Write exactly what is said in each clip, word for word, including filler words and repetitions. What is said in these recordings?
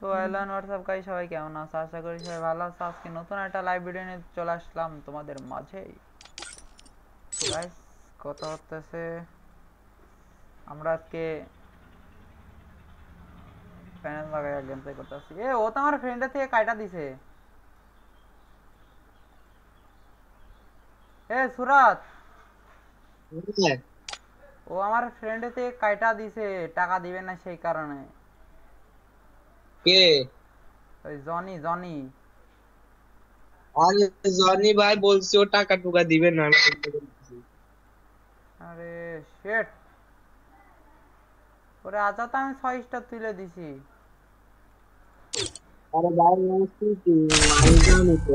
তো এলান WhatsApp guys, সবাই কেমন আছো? আশা করি সবাই ভালো আছো। আজকে নতুন একটা লাইভ ভিডিও নিয়ে চলে আসলাম তোমাদের মাঝে। গাইস কথা হচ্ছে আমরা আজকে প্যানেল লাগাই গেম প্লে করতেছি। এ ও তো আমার ফ্রেন্ডের থেকে কাইটা দিছে। এ সুরাত, ও আমার ফ্রেন্ডের থেকে কাইটা দিছে, টাকা দিবে না সেই কারণে। কে? ওই জনি জনি আরে জনি ভাই বলছে ও টাকা টুকা দিবে না। আমি বলতে বলতেছি। আরে শেট, ওরে আজা তো আমি ছয় স্টার তুলে দিছি। আরে ভাই নমস্তে, কি আমি জানি তো।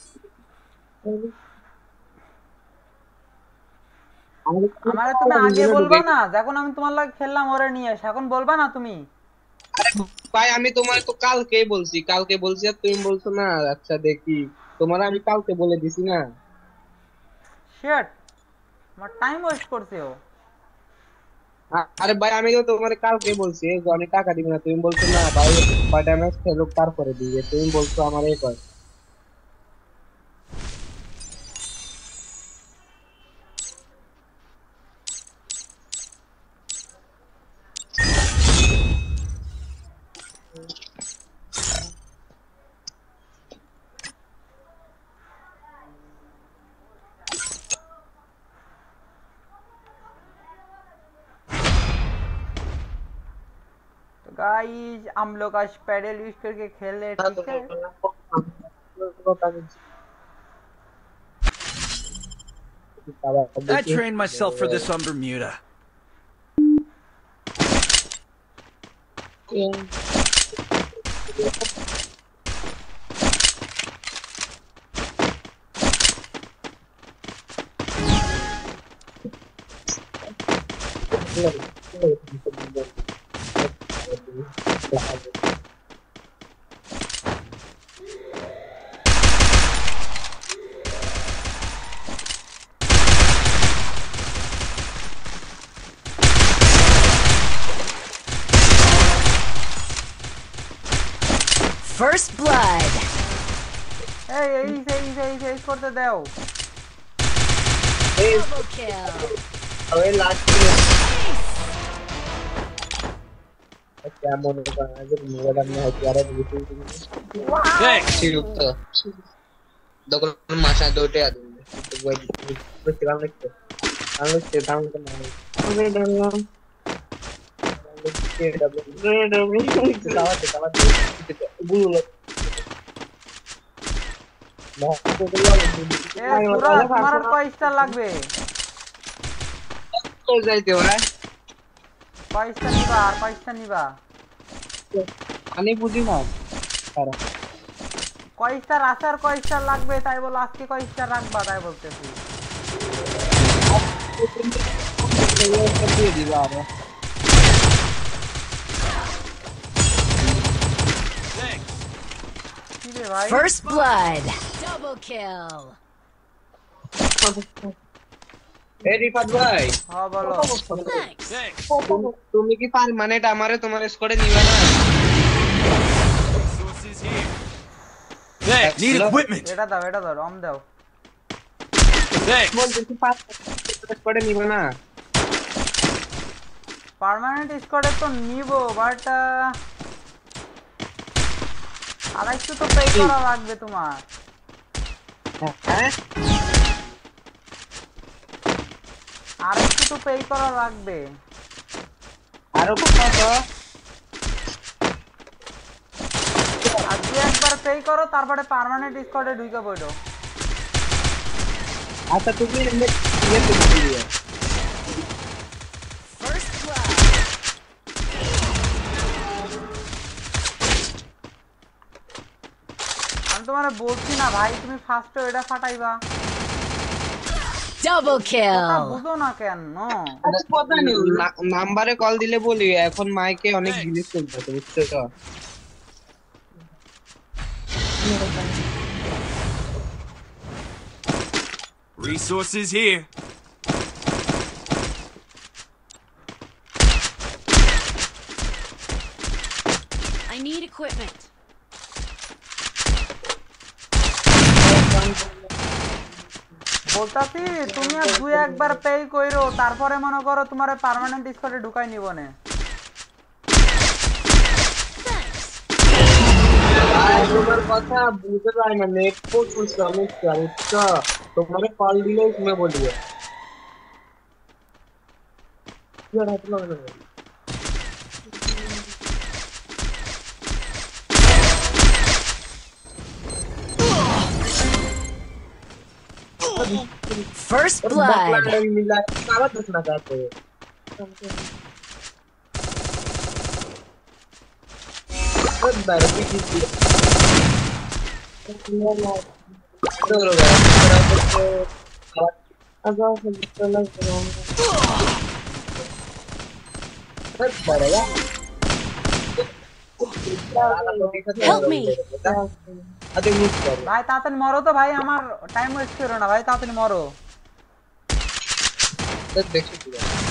আমারে কি আমারে তুমি টাকা আগে দিবে না বলবা ঢুকে? না, যখন আমি তোমার লাগে খেললাম ওরে নিয়ে এসে, এখন বলবা না তুমি? আরে ভাই আমি তোমার তো কালকেই বলছি, কালকে বলছি আর তুমি বলছো না। আচ্ছা দেখি, তোমার আমি কালকে বলে দিছি না। শেট, আমার টাইম ওয়েস্ট করছে ও। আ- আরে ভাই আমি তো তোমার কালকে বলছি জনি টাকা দিবে না, তুমি বলছো না ভাই কয়টা ম্যাচ খেলুক তারপরে দিবে, তুমি বলছো আমার এই কয়। तो गाइस हम लोग आज पैडल यूज करके खेल रहे, ठीक है? I trained myself for this on Bermuda. First blood. এই এই সেই সেই সেই করতে দাও। Double kill. ওই লাস্ট কেমন আগে মোবাইল আমি হয়তো আরে বুঝতে Thanks. তো দোকান মাসা দুটো আছে তো ওই বুঝতে পারলে তো আমি সে দাম তো না ওরে ডাললাম কে ডাবল রে ডাবল দাওয়া দে দাওয়া দে গুলো না তো দিলাম এ সুরাজ, তোমার আর কয় স্টার লাগবে? তো যাইতে ভাই কয় স্টার নিবা? আর কয় স্টার নিবা? আমি বুঝি না তারা কয় স্টার আছে আর কয় স্টার লাগবে তাই বলো, আজকে কয় স্টার রাখবা তাই বলতেছি। দিয়ে দিবা আরে কি রে ভাই? First blood. Double kill. এই রিফাত ভাই হ্যাঁ বলো। Thanks. Thanks. তুমি কি পার্মানেন্ট আমারে তোমার স্কোয়াডে নিবে না? Resources here. Thanks. Need equipment. এটা দাও, এটা দাও, রম দাও। Thanks. বলতেছি পার্মানেন্ট স্কোয়াডে নিবে না? পার্মানেন্ট স্কোয়াডে তো নিবো, বাট আর একটু তো পে করা লাগবে তোমার। হ্যাঁ আর একটু তো পে করা লাগবে। আরো কত? আর দুই একবার পে করো, তারপরে পার্মানেন্ট স্কোয়াডে ঢুকে পড়ো। আচ্ছা তুমি এমনি ইয়ে তুমি দিও First blood. আমি তোমারে বলছি না ভাই, তুমি ফার্স্টে এটা ফাটাইবা। Double কথা kill. বুঝো না কেন? নাম্বারে কল দিলে বলি, এখন মাইকে অনেক জিনিস চলতেছে বুঝছো তো। Resources here. I need need equipment. বলতাছি তুমি আর দুই একবার পে কইরো তারপরে মনে করো তোমারে পার্মানেন্ট স্কোয়াডে ঢুকাই নিব না তোমার কথা বুঝতে পারি না নেট প্রচুর সমস্যা বুঝছো তোমারে কল দিলেই তুমি বলিও কি আর হাতে লাগানো First blood. मिला सारा देखना चाहते हैं बहुत बार भी किसी चलो अगर हम चला बहुत बड़ा है Help me. अरे मिस कर ভাই তাড়াতাড়ি মরো তো ভাই আমার টাইম ওয়েস্ট করো না ভাই তাড়াতাড়ি মরো देख सकते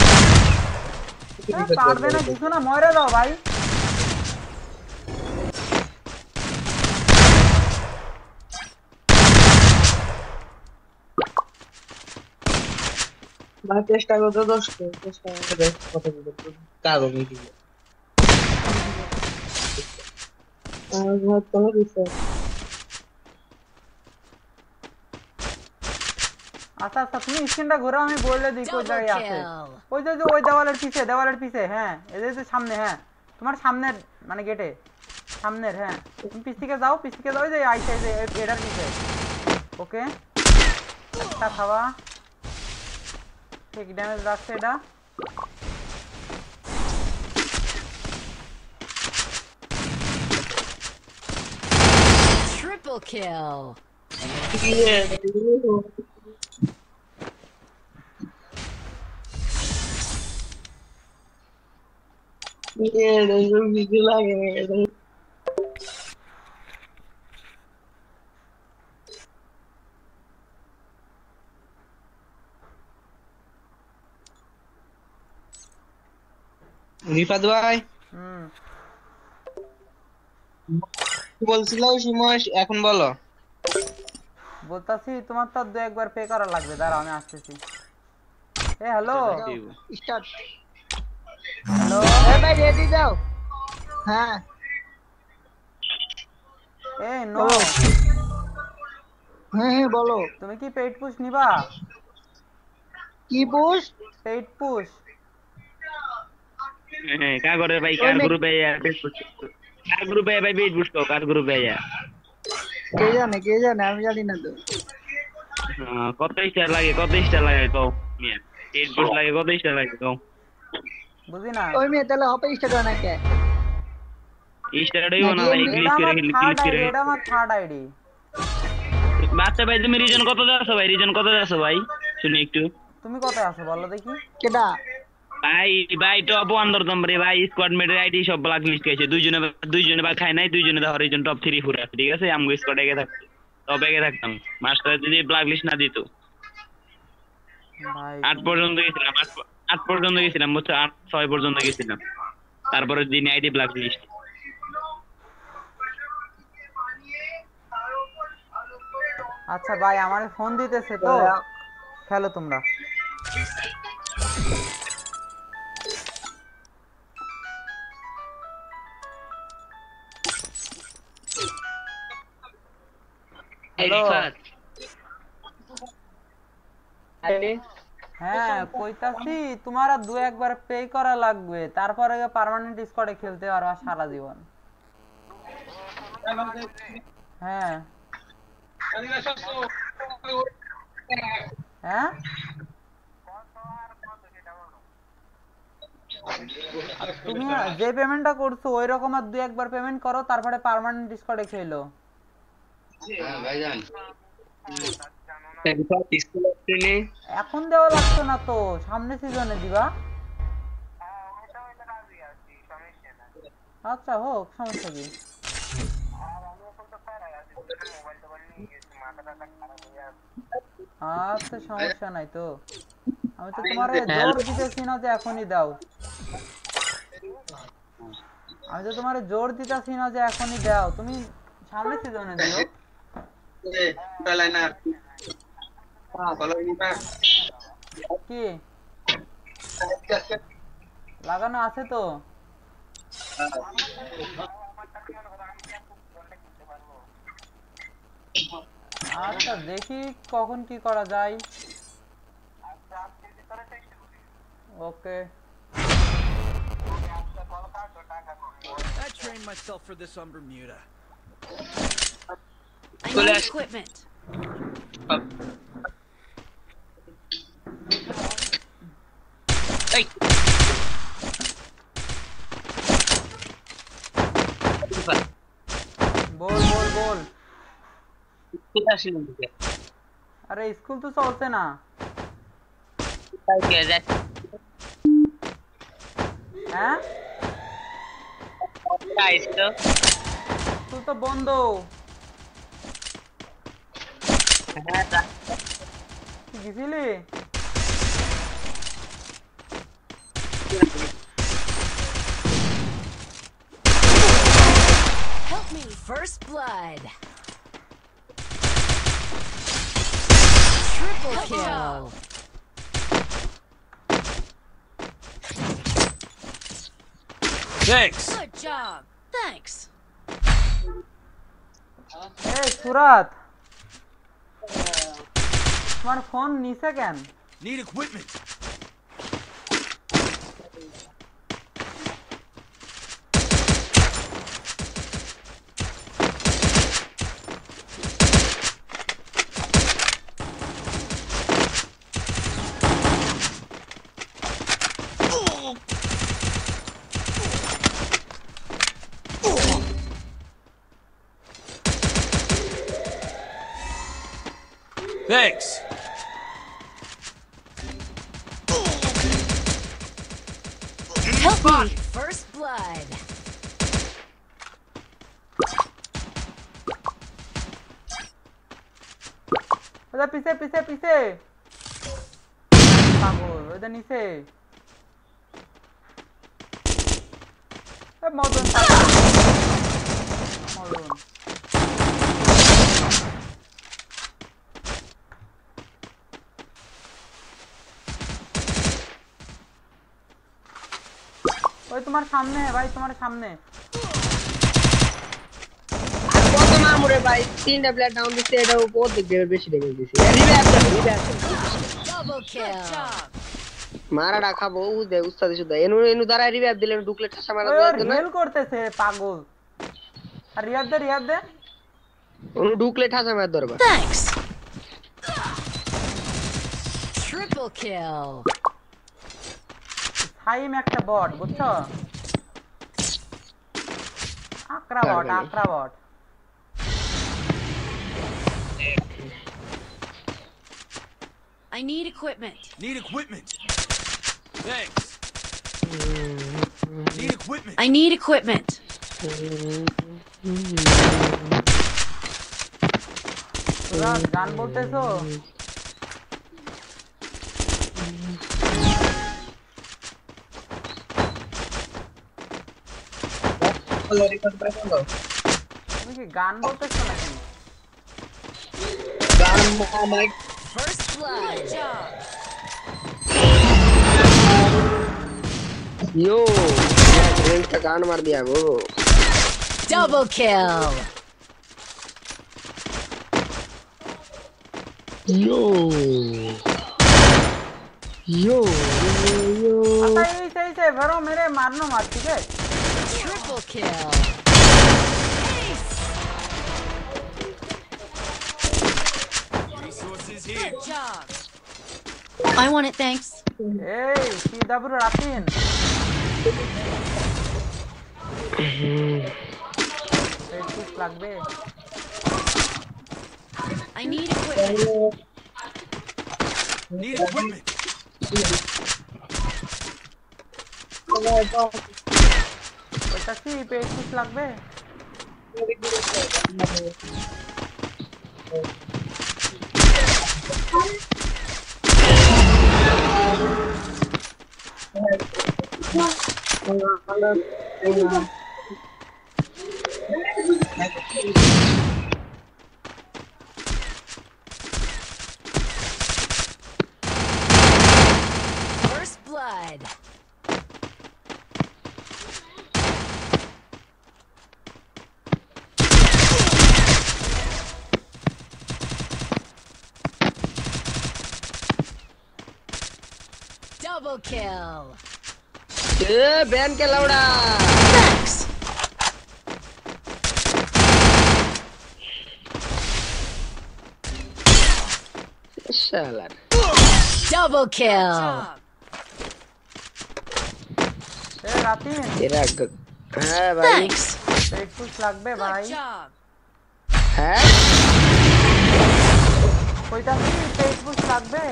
এ, পারবে না কিছু না মরে দাও ভাই मैं चेष्टा करता दोस्तों चेष्टा करता पता नहीं कागज में की आज बहुत तो रिसर्च আচ্ছা আচ্ছা তুমি স্ক্রিনটা ঘোরাও আমি বলে দিই কোন Double জায়গায় আছে kill. ওই যে যে ওই দেওয়ালের পিছে দেওয়ালের পিছে হ্যাঁ এই যে সামনে হ্যাঁ তোমার সামনের মানে গেটে সামনের হ্যাঁ তুমি পিছ থেকে যাও পিছ থেকে যাও ওই যে আই সাইডে এটার পিছে ওকে একটা খাওয়া ঠিক ড্যামেজ রাখছে এটা Triple kill. ये ये वीडियो लगे রিফাত ভাই হুম কি বলছিল সিমস এখন বলো বলতাছি তোমার তো দু একবার পে করা লাগবে দাঁড়াও আমি আসতেছি এ হ্যালো স্টার্ট হ্যালো এ ভাই রেডি যাও হ্যাঁ এ নো হ্যাঁ হ্যাঁ বলো তুমি কি পেইড পুশ নিবা কি পুশ পেইড পুশ হ্যাঁ কা করে ভাই কার গ্রুপে কার গ্রুপে ভাই বেট বুঝতো কার গ্রুপে যা কে জানে কে জানে আমি জানি না তো কত স্টার লাগে কত স্টার লাগে কও মিয়া বেট বুঝ লাগে কত স্টার লাগে কও বুঝি না ওই মেয়ে তাহলে হপে স্টার্ট হয় না কে স্টার দেই না ভাই এটা ক্লিক করে আমার ক্লিক থার্ড করে আইডি এটা আমার থার্ড আইডি বাচ্চা ভাই তুমি রিজন কত দাও ভাই রিজন কত দাও ভাই শুনি একটু তুমি কোথায় আছো বলো দেখি কেডা ভাই ভাই টপ ওয়ান ধরতাম রে ভাই স্কোয়াড মেটের আইডি সব ব্ল্যাক লিস্ট খাইছে দুইজনে দুইজনে বা খায় নাই দুইজনে ধর রিজন টপ থ্রি ফোর আছে ঠিক আছে আমগো স্কোয়াড এগে থাকতো টপ এগে থাকতাম মাস্টার যদি ব্ল্যাক লিস্ট না দিত ভাই আট পর্যন্ত গেছিলাম আট প- আট পর্যন্ত গেছিলাম বুঝছো আট ছয় পর্যন্ত গেছিলাম তারপরে দিন আইডি ব্ল্যাক লিস্ট আচ্ছা ভাই আমার ফোন দিতেছে তো খেলো তোমরা হ্যালো হ্যাঁ কইতাছি তোমার আর দু একবার পে করা লাগবে তারপরে পার্মানেন্ট স্কোয়াডে খেলতে পারবা সারা জীবন হ্যাঁ হ্যাঁ তুমি যে পেমেন্টটা করছো ওই রকম আর দুই একবার পেমেন্ট করো তারপরে পার্মানেন্ট স্কোয়াডে খেলো এখন দেওয়া লাগতো না তো সামনে সিজনে দিবা আচ্ছা হোক সমস্যা কি আচ্ছা সমস্যা নাই তো আমি তো তোমার জোর দিতেছি না যে এখনই দাও আমি তো তোমারে জোর দিতাছি না যে এখনই দাও, তুমি সামনে সিজনে দিও। এ তাহলে না হ্যাঁ বলো না কি লাগানো আছে তো? আচ্ছা দেখি কখন কি করা যায়। ওকে I trained myself for this on Bermuda. I need equipment. এই বল বল বল। কোথা ছিল দিকে আরে স্কুল তো চলছে না। তাই কে যায় হ্যাঁ গাইস তো স্কুল তো বন্ধ। হ্যাঁ তা তুই গেছিলি? Help me. First blood. Triple kill. Thanks. Good job. Thanks. এই সুরাত, তোমার ফোন নিচে কেন? Need equipment. Thanks. Help me. First blood. ওটা পিছে পিছে পিছে পাগল, ওটা নিচে। এ মদন মদন ওই তোমার সামনে ভাই, তোমার সামনে। কত মামুরে ভাই তিনটা প্লেয়ার ডাউন দিছে, এটা উপর দিক দিয়ে বেশি ড্যামেজ দিছে। রিভাইভ দাও রিভাইভ Double kill. মারা রাখা বউ দে উস্তাদ শুধু এনু এনু দ্বারা রিভাইভ দিলে ঢুকলে ঠাসা মারা ওই দেওয়ার ওর জন্য হেল করতেছে পাগল। আর রিয়াদ দে রিয়াদ দে। ওনু ঢুকলে ঠাসা মারা দরবার। Thanks. Triple kill. সাইম একটা বট, বুঝছো? আকরা বট, আকরা বট। I need equipment. Need equipment. Thanks. Need equipment. I need equipment. সুরাত গান বলতেছো? তুমি কি গান বলতেছো নাকি? Gun mic First blood. Good job. यो रेंज का गान मार दिया वो। Double kill. यो यो यो अच्छा यही सही से भरो, मेरे मारनो मत, ठीक है? Triple kill. Resources here. Good job. I want it, thanks. এই কি ডাবরু রাতিন পেটিস লাগবে। I need equipment. Need equipment. ওইটা কি পেটিস লাগবে? First blood. Double kill. ए बैन के लौड़ा Thanks. शाला Double kill. এ রাতিন तेरा ग... हाँ भाई Thanks. পেট পুশ লাগবে ভাই है কইতাছি পেট পুশ লাগবে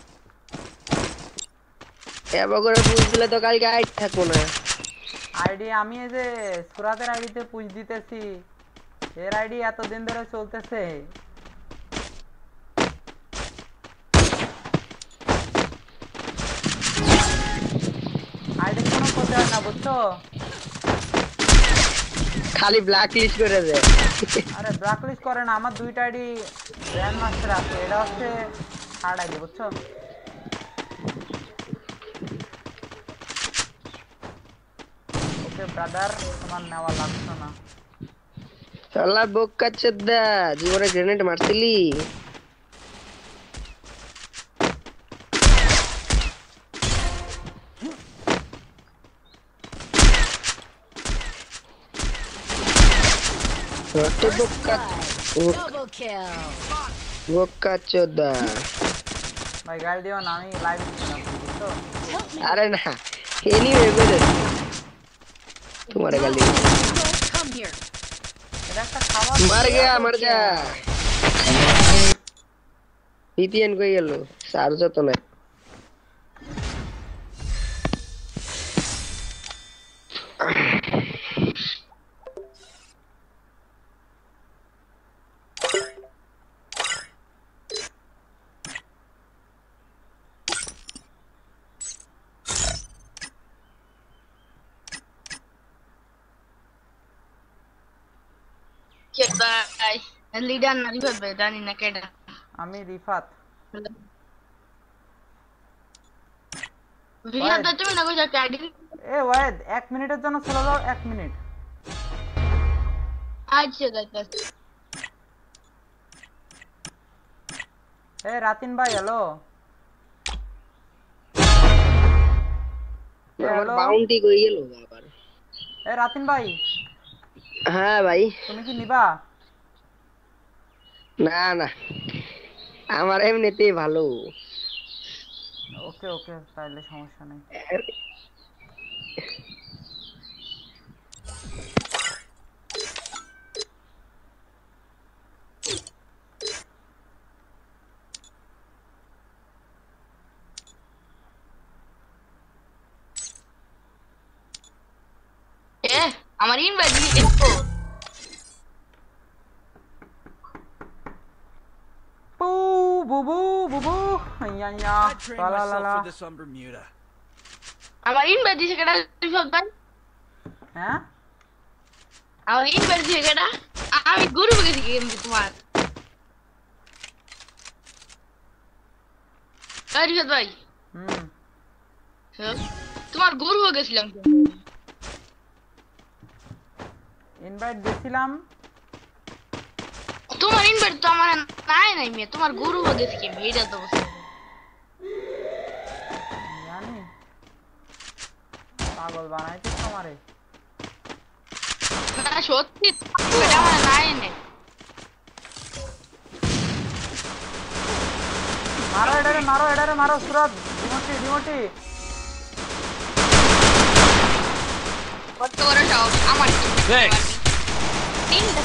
এ বগরে পুষ দিলে তো কালকে আইট থাকবো না আইডি আমি এই যে সুরাতের আইডিতে পুশ দিতেছি এর আইডি এত দিন ধরে চলতেছে আইডি কোনো ক্ষতি হয় না বুঝছো খালি ব্ল্যাক লিস্ট করে দে আরে ব্ল্যাকলিস্ট করে না আমার দুইটা আইডি গ্র্যান্ড মাস্টার আছে এটা হচ্ছে থার্ড আইডি বুঝছো ওকে ব্রাদার তোমার নেওয়া লাগছে না শালা বোকা চোদা জীবনে গ্রেনেড মারছিলি রটে বোকা Double kill. বোকা চোদা ভাই গাড়ি দিও না আমি লাইভ ছিলাম বুঝছো Help me. আরে না এনিওয়ে বলে তোমার গালি Come here. এটা একটা খাবার मर गया मर जा ভিপিএন কই গেল চার্জ তো নাই ভাই লিডার না রিভাইভ ভাই জানি না কেডা আমি রিফাত রিভাইভ তো তুমি না কইছো ক্যাডি এ ওয়েদ এক মিনিটের জন্য চলে যাও এক মিনিট আচ্ছা গাইস এ রাতিন ভাই হ্যালো আমার বাউন্টি কই গেল আবার এ রাতিন ভাই হ্যাঁ ভাই তুমি কি নিবা না না আমার এমনিতেই ভালো ওকে ওকে তাহলে সমস্যা নেই এ আমার ইনভাইট দিয়ে দেখো পু বুবু বুবু ইয়া ইয়া I trained লা লা myself লা for this on Bermuda. আমার ইনভাইট দিছে কেডা রিভাইভ ভাই হ্যাঁ আমার ইনভাইট দিছে কেডা আমি গুরু গেছি গেম তোমার রিভাইভ ভাই হুম তোমার গুরু হয়ে গেছিলাম ইনভাইট দিছিলাম তোমার ইনভাইট তো আমার নাই নাই মেয়ে তোমার গুরু হয়ে গেছি গেম এইটা তো জানি পাগল বানাইছিস আমারে না সত্যি ইনভাইট আমার নাই নাই মারো এডারে মারো এডারে মারো সুরত ডিমোটি ডিমোটি কত বড় সাহস আমার Thanks. তিনটা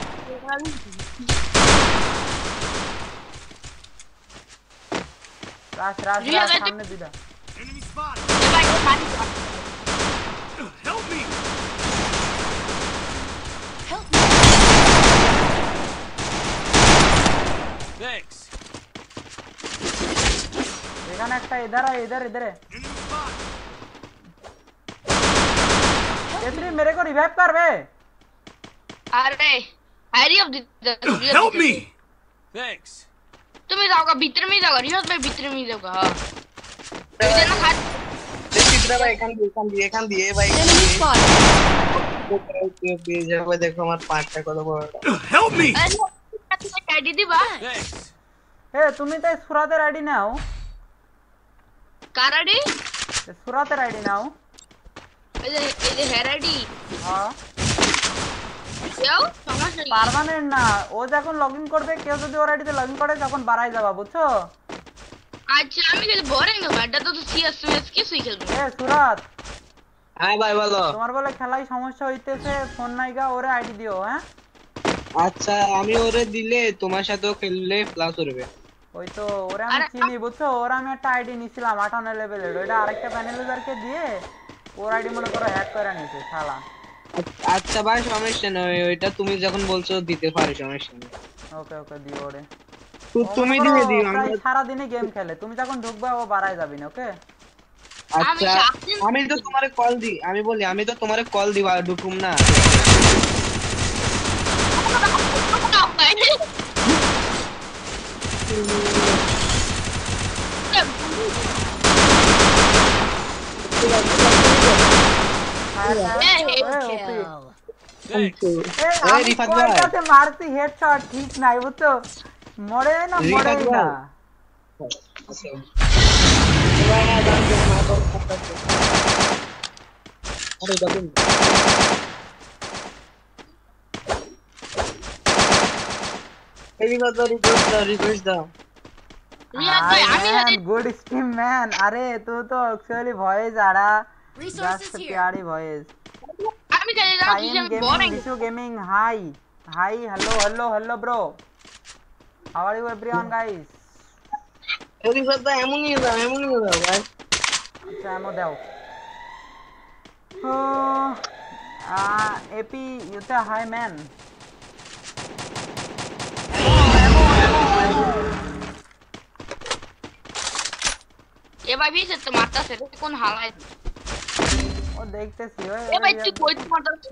রাশ রাশ রিয়া রাশ গাইতে- সামনে দুইটা Enemy spotted. ভাই পানি Help me. Help me. Thanks. এখানে একটা इधर है इधर इधर है Enemy spotted. केतरी मेरे को रिवाइव कर बे আরে হ্যারি অফ দিতে Help me! Thanks. তুমি যাও গা ভিতরে মে যাও রিহাজ ভাই ভিতরে মে যাও গা এই যে না খাট চিত্রা ভাই এখান দিয়ে এখান দিয়ে এখান দিয়ে ভাই Enemy spotted. পেয়ে যাবে দেখো আমার পাঁচটা কত বড় Help me! আইডি দিবা Thanks. এ তুমি তাই সুরাতের আইডি নাও, কার আইডি এ সুরাতের আইডি নাও। এই যে এই যে হেয়ার আইডি হ্যাঁ যাও সমস্যা নেই পার্মানেন্ট না, ও যখন লগইন করবে কেউ যদি ওর আইডিতে লগইন করে তখন বাড়াই যাবা, বুঝছো? আচ্ছা আমি খালি বোরিং না এটা তো সিএসএস কিছুই খেলবো এ সুরাত, হ্যাঁ ভাই বলো তোমার বলে খেলায় সমস্যা হইতেছে, ফোন নাইগা ওরে আইডি দিও। হ্যাঁ আচ্ছা আমি ওরে দিলে তোমার সাথেও খেললে প্লাস করবে ওই তো ওরে আমি চিনি, বুঝছো? ওর আমি একটা আইডি নিছিলাম আটান্ন লেভেলের, ওইটা আরেকটা প্যানেল ইউজারকে দিয়ে ওর আইডি মনে করো হ্যাক করে নিছে শালা। আচ্ছা ভাই সমস্যা নয়, ওইটা তুমি যখন বলছো দিতে পারি সমস্যা নেই। ওকে ওকে দিও ওরে। তো ও তুমি মনে করো দিয়ে দিও প্রায় আমরা সারাদিনে গেম খেলে, তুমি যখন ঢুকবা ও বাড়াই যাবি না। ওকে আচ্ছা সারাদিন- আমি তো তোমারে কল দি আমি বলি আমি তো তোমারে কল দিবা ঢুকুম না Kill. Thanks. এই রিফাত ভাই মারছি হেডশট ঠিক নাই, বুঝছো? মরে না মরে রিফাত না। ভাই। আচ্ছা ভাই না দাম দেন না তো আরে দাদু এই কথা রিকোয়েস্ট দাও রিকোয়েস্ট দাও রিহাজ ভাই আমি খালি গুড স্ট্রিম ম্যান। আরে তু তো অ্যাকচুয়ালি ভয়েস আড়া Resources জাস্ট here. প্যারি ভয়েস। আমি খালি যাও টাইম কিসের গেমিং বোরিং বিশু gaming hi hi hello hello hello bro, how are you everyone guys? এই কথা এমনই দাও এমনই দাও ভাই আচ্ছা এমো দাও। ও আ এপি ইউটা হাই ম্যান। এ ভাই বিশ তো মারতাছে কোন হালাই ও দেখতেছি ওই এ ভাই তুই কইতে মারতাছিস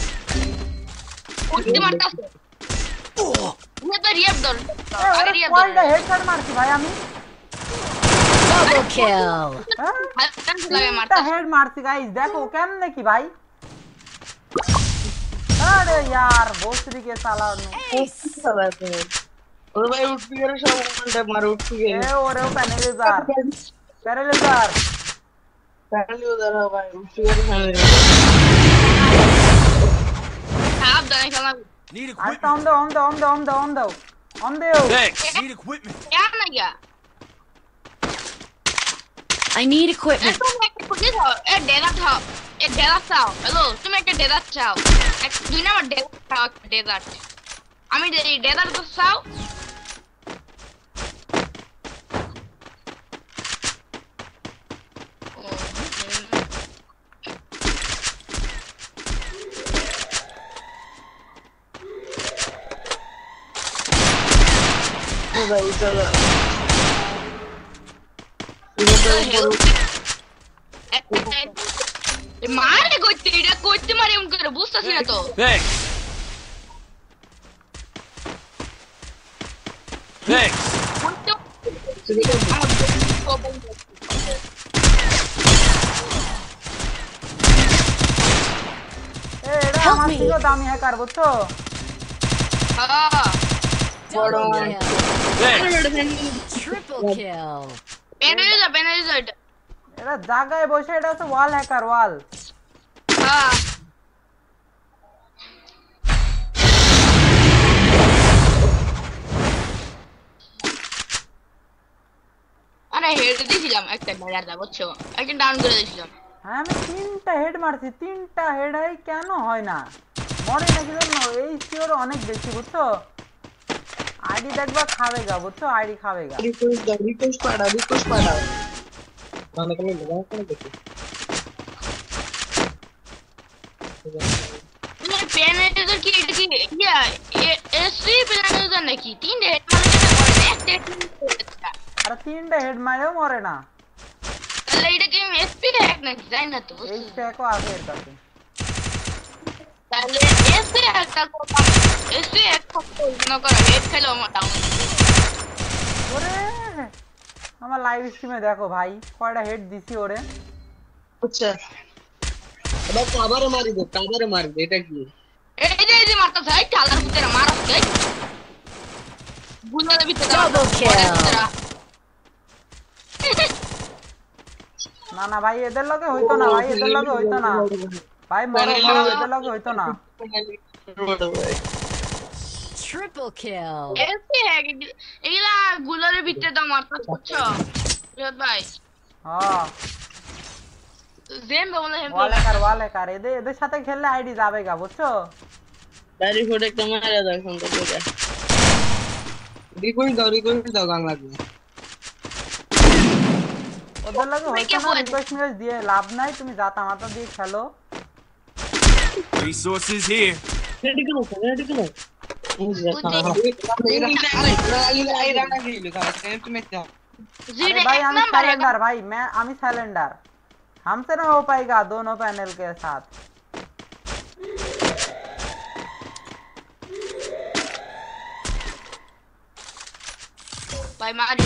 কইতে মারতাছিস ও তো রিয়াব দর আগে রিয়াব দর কোয়ালটা হেডশট মারছি ভাই আমি। Double kill. হ্যাঁ হাতটান লাগে তিনটা মারতাছিস হেড মারছি গাইস, দেখো কেমনে কি ভাই। আরে यार ভোসরি কে সালা। ওরে ভাই উঠবি করে সব ঘন্টা মার উঠবি এ ওরেও প্যানেলিজার প্যানেলিজার ফ্যামিলি উদার ভাই উঠবি করে ফ্যামিলি সাপ দাই খেলা Need আর equipment. অন দাও অন দাও অন দাও অন দাও অন দাও অন দাও। Thanks. Need equipment. क्या ना क्या I need ए equipment. तुम एक कुछ था ए डेरा था ए डेरा था हेलो तुम एक डेरा चाओ एक दुई नंबर डेरा था डेरा আমি ডেজার্ট তো চাও ভাই চলো মারে করতে এটা করতে মারে এমন করে বুঝতেছি না তো Thanks. Thanks. এ এটা আমার থেকেও দামি হ্যাকার, বুঝছো? Double kill. Thanks. Triple kill. পেনালিজা পেনালিজা এটা এটা জায়গায় বসে এটা হচ্ছে ওয়াল হ্যাকার ওয়াল। হ্যাঁ আরে হেড দিয়েছিলাম একটা মেলার দা বুঝছো একটা ডাউন করে দিয়েছিলাম হ্যাঁ আমি তিনটা হেড মারছি, তিনটা হেড হয় কেন হয় না মরে নাকি জানো? এই সিওর অনেক বেশি, বুঝছো? আইডি দেখবা খাবে গা, বুঝছো? আইডি খাবে গা। রিকোয়েস্ট দাও রিকোয়েস্ট পাঠাও রিকোয়েস্ট পাঠাও মানে কেন লাগা কেন দেখি তোমার পেনালিজা কি এটা কি ইয়া এসি পেনালিজা নাকি তিন হেড মানে একটা একটা আরে তিনটা হেড মারেও মরে না। তাহলে এটা কি এসপি হ্যাক নাকি জানি না তো এই স্ট্যাকও আছে এর কাছে। তাহলে এসপি হ্যাক একটা কথা এসে এক ফটো না করে হেড খেলো আমার ডাউন ওরে আমার লাইভ স্ট্রিমে দেখো ভাই কয়টা হেড দিছি ওরে আচ্ছা এবার কাবারে মারি দে কাবারে মারি দে এটা কি এই যে এই যে মারতা যায় ঠালার ভিতরে মারছ কে গুলার ভিতরে Double kill. না না ভাই এদের লগে হইতো না ভাই এদের লগে হইতো না ভাই মরো মরো এদের লগে হইতো না Triple kill. এসে এগুলা গুলার ভিতরে দাও মারতা বুঝছো রিয়াদ ভাই হ্যাঁ জেম বলে হেম ওয়ালে কার ওয়ালে কার এদের এদের সাথে খেললে আইডি যাবে গা বুঝছো দাড়ি ফোটে একটা মারা দাও সুন্দর করে রিকোয়েস্ট দাও রিকোয়েস্ট দাও গান লাগবে ওদের লগে হইতো না রিকোয়েস্ট মেসেজ দিয়ে লাভ নাই তুমি জাতা মাতা দিয়ে খেলো Resources here. রেডি করো রেডি করো अरे भाई हम साइलेंडर भाई मैं हम साइलेंडर हमसे ना हो पाएगा दोनों पैनल के साथ भाई मारी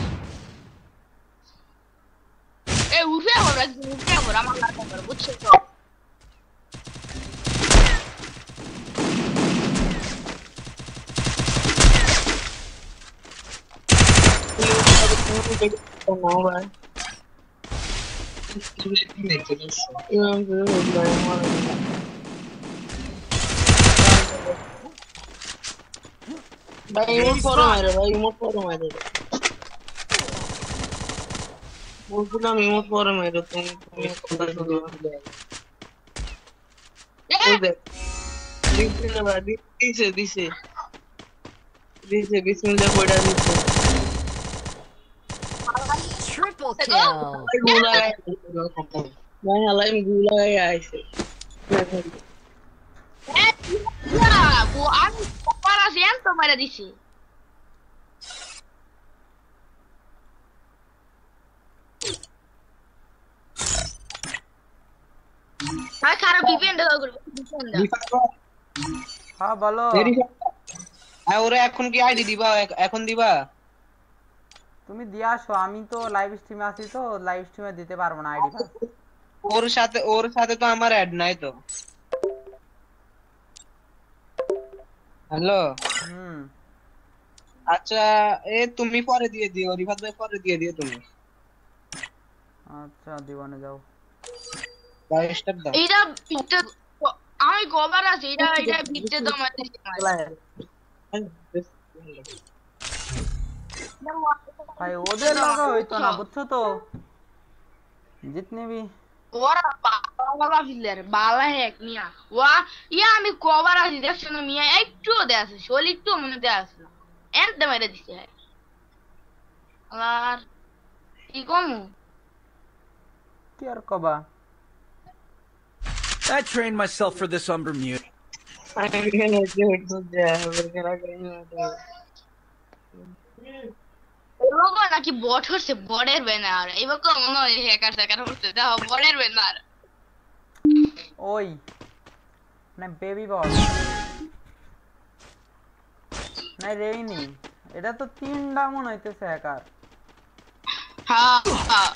ए उठे हो रहा है उठे हो रहा मार कर बुझছো তো No, man. Vai imut poro mare, vai imut poro mare. বলছিলাম ইমোট পরে মেরে তুমি তুমি কথা শুনতে পারবে এই দেখ দিছে না দিছে দিছে দিছে বিসমিল্লাহ পড়া দিছে Triple kill. ভাই হালাই গুলা গায় আইছে এ না ও আমি পারা যেন তো মারা দিছি ভাই খারাপ ডিফেন্ড করব ডিফেন্ড হ্যাঁ বলো আয় ওরে এখন কি আইডি দিবা এখন দিবা তুমি দিয়ে আসো আমি তো লাইভ স্ট্রিমে আছি তো লাইভ স্ট্রিমে দিতে পারবো না আইডি পাস ওর সাথে ওর সাথে তো আমার অ্যাড নাই তো হ্যালো হুম আচ্ছা এ তুমি পরে দিয়ে দিও রিফাত ভাই পরে দিয়ে দিও তুমি আচ্ছা দিওয়ানে যাও ভাই স্টেপ দাও এইটা পিকটা আমি কভার আছে এটা এটা পিকটা দাও মারতে भाई ওদের লগে হইতো না বুঝছো তো जितने भी ওরা বাবা ফিলার বালা হ্যাক মিয়া ওয়া ইয়া আমি কভার আছে দেখছো না মিয়া একটু দে আছে শোল একটু মনে দে আছে এন্ড মেরে দিছে আর কি কম কি আর কবা I trained myself for this on Bermuda. I'm gonna do it today. We're gonna go. Logo নাকি বট হচ্ছে বটের ব্যানার এবার তো মনে হয় হ্যাকার হ্যাকার হচ্ছে দাও বটের ব্যানার ওই না বেবি বস না রেইনি এটা তো তিনটা মনে হইতেছে হ্যাকার হ্যাঁ হ্যাঁ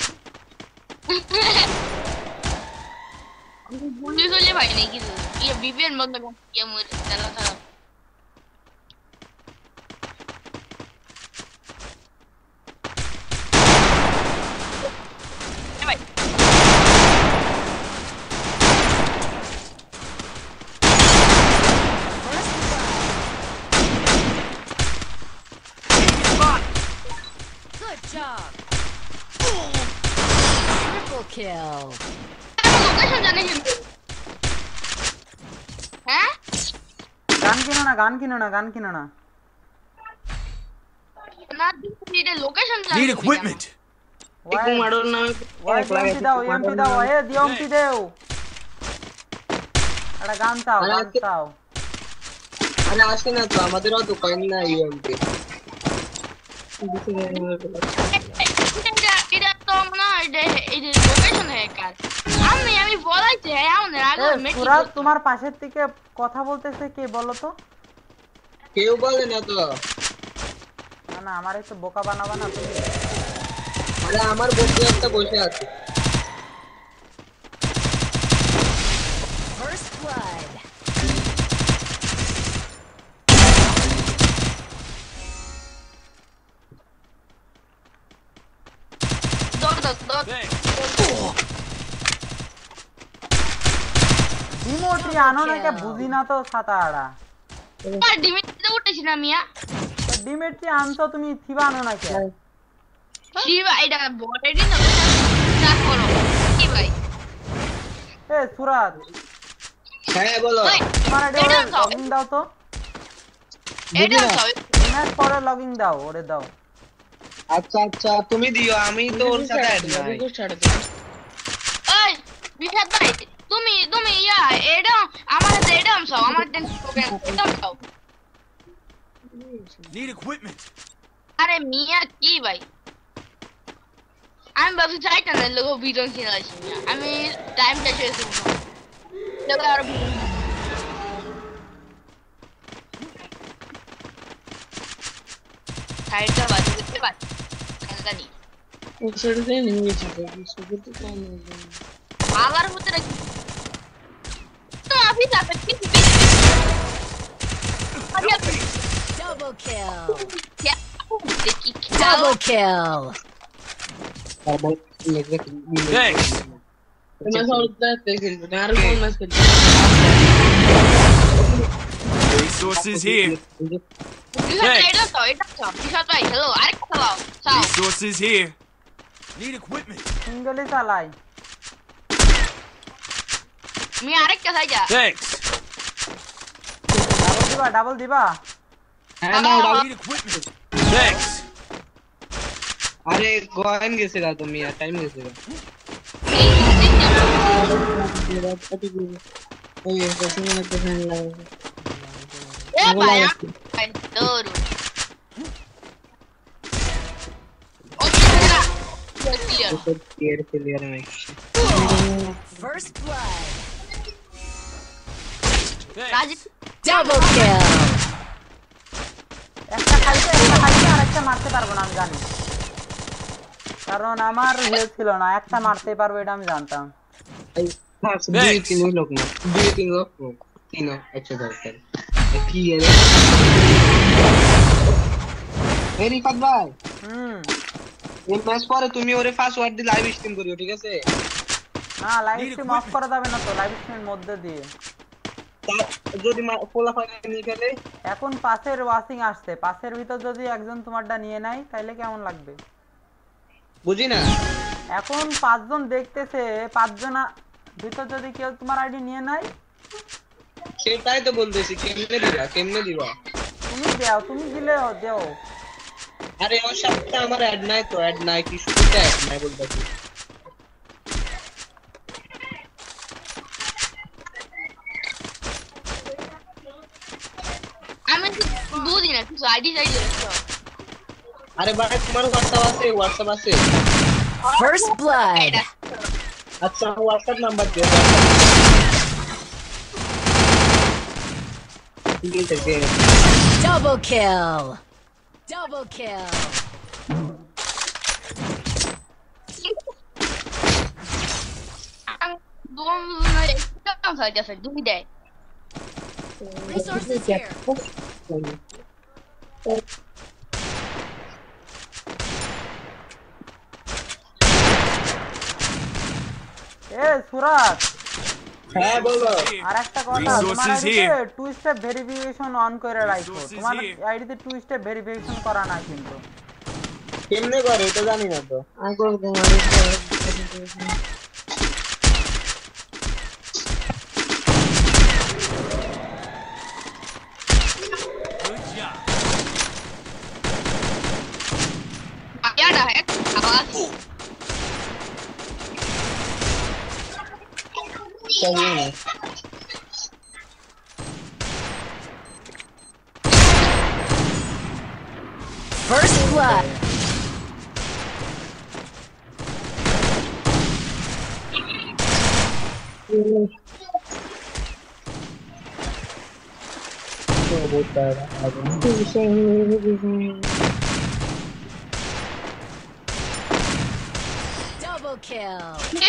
গুলি গুলি ভাই নাকি কি বিবিএন বন্ধ কি মোর চালা খারাপ Good job. Triple kill. Location জানে কিন্তু হ্যাঁ গান কিনো না গান কিনো না গান কিনো না না দিদি লোকেশন জানে Need equipment. একটু মারো না ওই এমপি দাও এমপি দাও এ দিও এমপি দেও আরে গান চাও গান চাও আরে আসে না তো আমাদেরও তো কয়েন না ইউএমপি এটা এটা তো না এটা এই যে লোকেশন হ্যাকার আমি সামনে আমি বলাইছি হ্যাঁ আমাদের আগে এ মেট্রিক সুরাজ তোমার পাশের থেকে কথা বলতেছে কে বলো তো? কেউ বলে না তো। না না আমার একটু বোকা বানাবা না তুমি। আরে আমার বন্ধু একটা বসে আছে। First blood. দৌড় দৌড় দৌড় ডিমোটি আনো না কে বুঝি না তো ছাতাড়া। আর ডিমিটতে উঠেছি না মিয়া ডিমেটটি আনছো তুমি থিবা আনো না কে? শিবা এটা বড়েরই না না করো কি ভাই এ সুরাজ হ্যাঁ বলো। ওই তোমার এটা এটা দাও লগইন দাও তো। এটা দাও ম্যাচ পরে লগইন দাও ওরে দাও। আচ্ছা আচ্ছা তুমি দিও, আমি তো ওর সাথে অ্যাড নাই। এই বিশাদ ভাই তুমি তুমি ইয়া এটা আমার হাতে এটা আমসাও আমার দেন এটা আমসাও Need equipment. আরে মিয়া কি ভাই আমি ভাবছি চাইটা না লোক ভিডিও কিনে আসি আমি টাইমটা শেষ করব লোক আর সাইডটা বাজে দিতে পার জানি ওসরতে নিয়ে গেছি তো ওসরতে কোন আবার হতে রাখি তো আপনি যাবেন কি Double kill. দেখি Double kill. তারপর লেগে Thanks. না সরতে খেলবো না আর কোন ম্যাচ খেলবো Resources here. বিশাদ এটা তো এটা তো বিশাদ ভাই হ্যালো আরেকটা চালাও চাও Resources here. Need equipment. সিঙ্গেলই চালাই। আমি আরেকটা চাই যা Thanks. ডাবল দিবা ডাবল দিবা। হ্যাঁ না ওটা Need equipment. Thanks. আরে গোয়েন গেছে গা তুমি, আর টাইম গেছে গা। ওই এসে মনে তো ফ্যান লাগে এ ভাই ভাই দৌড় ওকে না ক্লিয়ার ক্লিয়ার ক্লিয়ার নাই। First blood. Raj Double kill. একটা খাইতে একটা খাইতে আর একটা মারতে পারবো না আমি জানি। কারণ আমার হেলথ ছিল না, একটা মারতে পারবো এটা আমি জানতাম। এই ফার্স্ট দুই তিন লোক না, দুই তিন লোক তিন একশো দরকার কি এর ভেরি ফাদ ভাই। হুম এই ম্যাচ পরে তুমি ওরে পাসওয়ার্ড দিয়ে লাইভ স্ট্রিম করিও, ঠিক আছে? না লাইভ স্ট্রিম অফ করা যাবে না তো, লাইভ স্ট্রিমের মধ্যে দিয়ে। যদি পোলা ফাইনাল নিয়ে গেলে এখন পাশের ওয়াচিং আসছে, পাশের ভিতর যদি একজন তোমারটা নিয়ে নেয় তাহলে কেমন লাগবে বুঝি না। এখন পাঁচজন দেখতেছে, পাঁচজন ভিতর যদি কেউ তোমার আইডি নিয়ে নেয়, সেটাই তো বলতেছি, কেমনে দিবা কেমনে দিবা? তুমি দাও, তুমি দিলে দাও। আরে ওর সাথে আমার অ্যাড নাই তো, অ্যাড নাই কি শুরুতে অ্যাড নাই বলতেছি। আমি বুঝি না কিছু আইডি চাই আরে ভাই তোমার হোয়াটসঅ্যাপ আছে? হোয়াটসঅ্যাপ আছে? First blood. আচ্ছা হোয়াটসঅ্যাপ নাম্বার দিও। ঠিক আছে। Double kill. Double kill. দুই দেয় Resources here. এ সুরাজ, হ্যাঁ বলো। আর একটা কথা, তোমার আইডিতে টু স্টেপ ভেরিফিকেশন অন করে রাখো। তোমার আইডিতে টু স্টেপ ভেরিফিকেশন করা না কিন্তু। কেমনে করে এটা জানি না তো। আগে তোমার Good job. यार है आवाज चाहिए ना। First blood. होता है Double kill.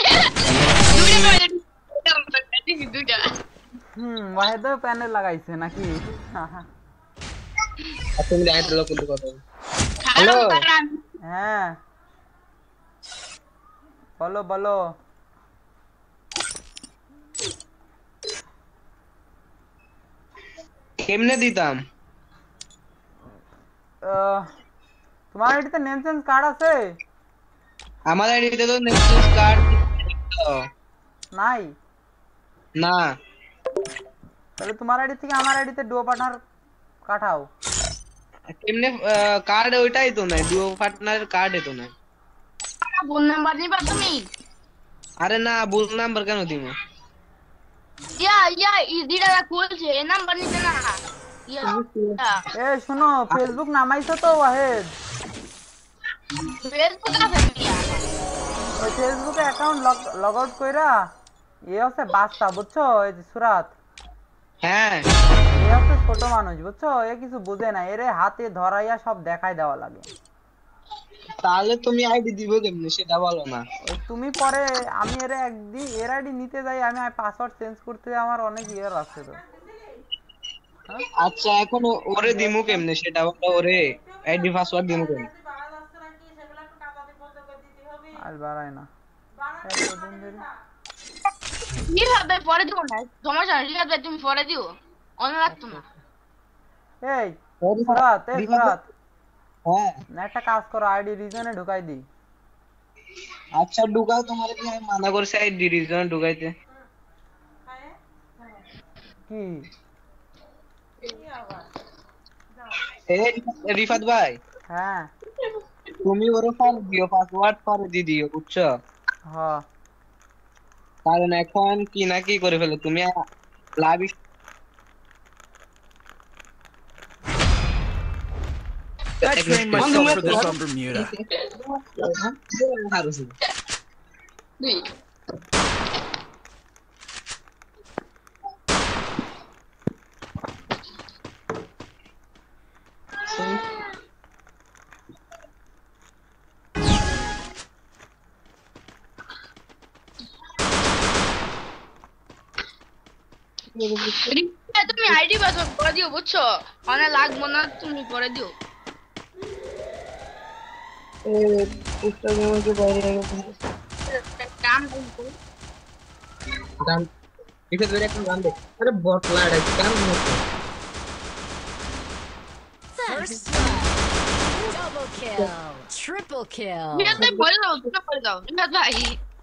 হুম ওয়াহিদ প্যানেল লাগাইছে নাকি তুমি জানেন লোক কিন্তু কথা হ্যালো হ্যাঁ বলো বলো কেমনে দিতাম আহ, তোমার এটিতে নেম চেঞ্জ কার্ড আছে আমার আইডিতে তো নেক্সাস কার্ড নাই না তাহলে তোমার আইডি থেকে আমার আইডিতে ডুও পার্টনার কাটাও কেমনে কার্ড ওইটাই তো নাই ডুও পার্টনারের কার্ড তো নাই ফোন নাম্বার নিবা তুমি আরে না ভুল নাম্বার কেন দিব ইয়া ইয়া ইদিরা খুলছে এই নাম্বার নিতে না ইয়া এ শুনো ফেসবুক নামাইছো তো ওয়াহিদ ফেসবুক আছে মিয়া ওই ফেসবুকে অ্যাকাউন্ট লগ আউট কইরা এ হচ্ছে বাচ্চা বুঝছো এই যে সুরাত হ্যাঁ এ হচ্ছে ছোট মানুষ বুঝছো এ কিছু বুঝে না এরে হাতে ধরাইয়া সব দেখাই দেওয়া লাগে তাহলে তুমি আইডি দিবে কেমনে সেটা বলো না ওই তুমি পরে আমি এর একদিন এর আইডি নিতে যাই আমি পাসওয়ার্ড চেঞ্জ করতে আমার অনেক ইয়ার আছে তো আচ্ছা এখন ওরে দিমু কেমনে সেটা বলো ওরে আইডি পাসওয়ার্ড দিমু কেমনে আর বাড়ায় না এতদিন ধরে কি হবে পরে দিও না সমস্যা নেই ঠিক আছে তুমি পরে দিও অন লাগতো না এই সুরাত এই সুরাত হ্যাঁ না একটা কাজ করো আইডি রিজনে ঢুকাই দি আচ্ছা ঢুকাও তোমার কি আমি মানা করছি আইডি রিজন ঢুকাইতে কি এই রিফাত ভাই হ্যাঁ তুমি ওরে ফোন দিও পাসওয়ার্ড পরে দি দিও বুঝছো হ্যাঁ কারণ এখন কি না কি করে ফেলে তুমি লাভ I trained myself for this on Bermuda. দুই তুমি আইডি পাসওয়ার্ড করে দিও বুঝছো অনেক লাগবো না তুমি করে দিও কাম করো গান এটা ধরে একটা গান দে আরে বট লাড়া গান মতো First blood. Double kill. Triple kill. মিরাতে বলে দাও তুমি করে দাও মিরাত ভাই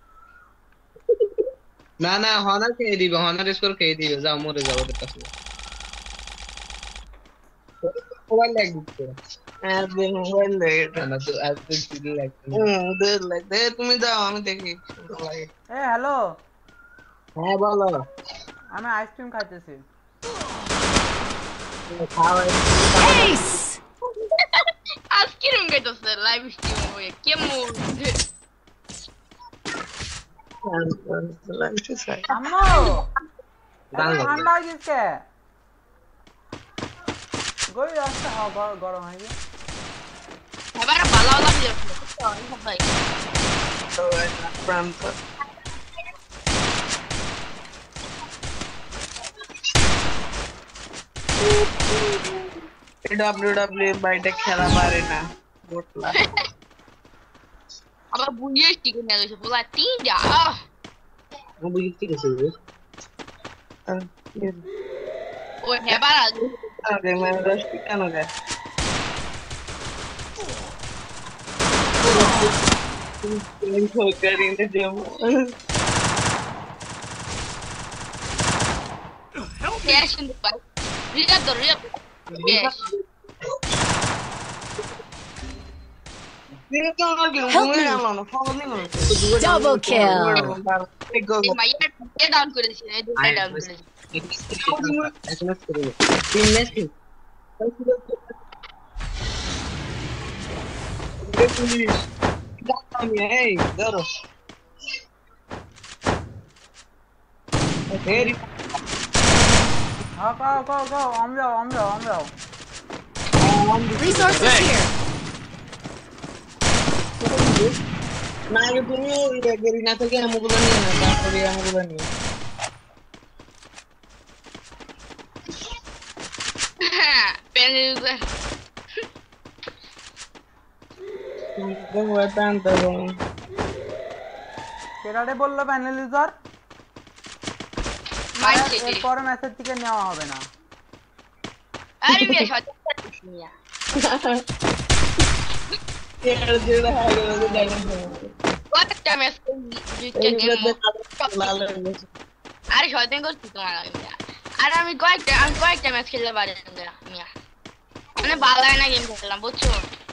না না হনার খেয়ে দিবে হনার স্কোর খেয়ে দিবে যাও মরে যাও ওদের কাছে মোবাইল লাগ দিতে আর দে মোবাইল লাগে না তো আজ তো চিল লাগছে হুম দে লাগ দে তুমি দাও আমি দেখি লাগে এ হ্যালো হ্যাঁ বলো আমি আইসক্রিম খাইতেছি খাও Ace. আজকে রুম গেছে লাইভ স্ট্রিম হয়ে কেমন আম্মু ঠান্ডা হয়ে গেছে গই রাস্তা হাওয়া গরম হয়ে গেছে এবার ভালো লাগে ভাই তো প্রান্ত ডাব্লিউডাব্লিউ বাইটা খেলা পারে না বটলা আবার বুঝিয়ে ঠিক নিয়ে গেছে বলা তিনটা আমি বুঝি ঠিক আছে ও হেবার আগে আগে মানে দশ কেন গায় তুমি করিতে দেব ক্যাশ ইন দ্য পাইপ রিয়া দর রিয়া ক্যাশ Double kill. এই মাইয়া কে ডাউন করেছে এই দুটো ডাউন করেছে এই ধরো হ্যাঁ go go go অন যাও অন যাও অন যাও Resources here. না আগে তুমি ওই গেরিনা থেকে আমগুলো নিয়ে না তারপরে আমগুলো নিয়ে প্যানেল তুমি ওটা আনতে হবে কেডারে বললো প্যানেল ইউজার মাইসে এরপর মেসেজ থেকে নেওয়া হবে না আরে মিয়া সত্যি মিয়া এর যেটা হবে ওটা ডাইরেক্ট কতটা মেসেজ দিতে গেম লাল হয়ে গেছে আরে সত্যি করছি তোমার মিয়া আরে আমি কয়েকটা আমি কয়েকটা ম্যাচ খেলতে পারি না মিয়া মানে ভালো হয় না গেম খেললাম বুঝছো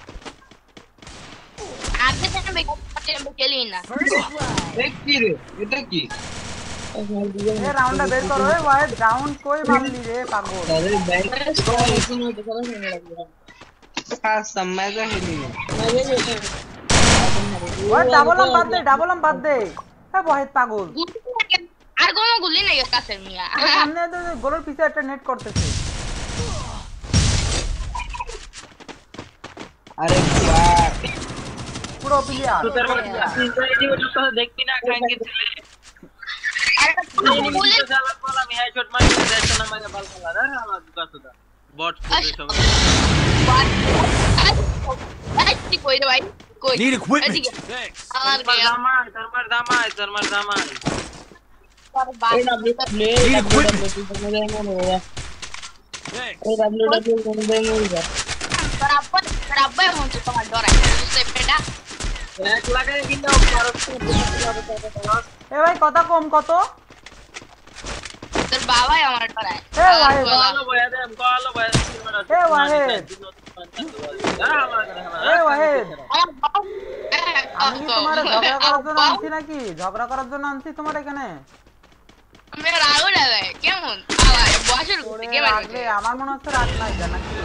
আগে থেকে আমি গেম খেলি না First blood. এই কি রে এটা কি এ রাউন্ডটা বের করো এ ওয়াইড রাউন্ড কই মারলি রে পাগল আরে ব্যাংক শুনো তো সারা শুনে লাগবে খাস মজা হেলি ওই ডাবল আম বাদ দে ডাবল আম বাদ দে এ ওয়াইড পাগল আর কোনো গুলি নাই কাছে মিয়া ওই সামনে তো গোলের পিছে একটা নেট করতেছে আরে বাহ পুরো প্লেয়ার তোর মানে ইনসাইডি ওটা তো দেখবি না কাইকে ছেলে আর কোনো গুলি চালা বলা আমি হেডশট মারি দেখছ না মানে বাল খেলা রে আমার কাছে বট করে সব আচ্ছা কই রে ভাই কই Need equipment. এদিকে Thanks. আমার তোর জামা তোর জামা তোর জামা বাই এই ডাব্লিউ প্লে ডাব্লিউ মনে হয় Thanks. এই ডাব্লিউ ডাব্লিউ মনে হয় beraber beraber yang untuk pengadoran itu sepeda এক লাগাই কিনা খরচ এ ভাই কথা কম কত terbawa yang mana dorai এ ভাই কল বয়া দেম কল বয়া এ ওয়াহেদ এ ওয়াহেদ আমি কি তোমারে ঝগড়া করার জন্য আনছি নাকি ঝগড়া করার জন্য আনছি তোমার এখানে আমি রাগ না ভাই কেমন আবার বসে ওরে কে রাগলে আমার মনে হচ্ছে রাগ নাই জানা কি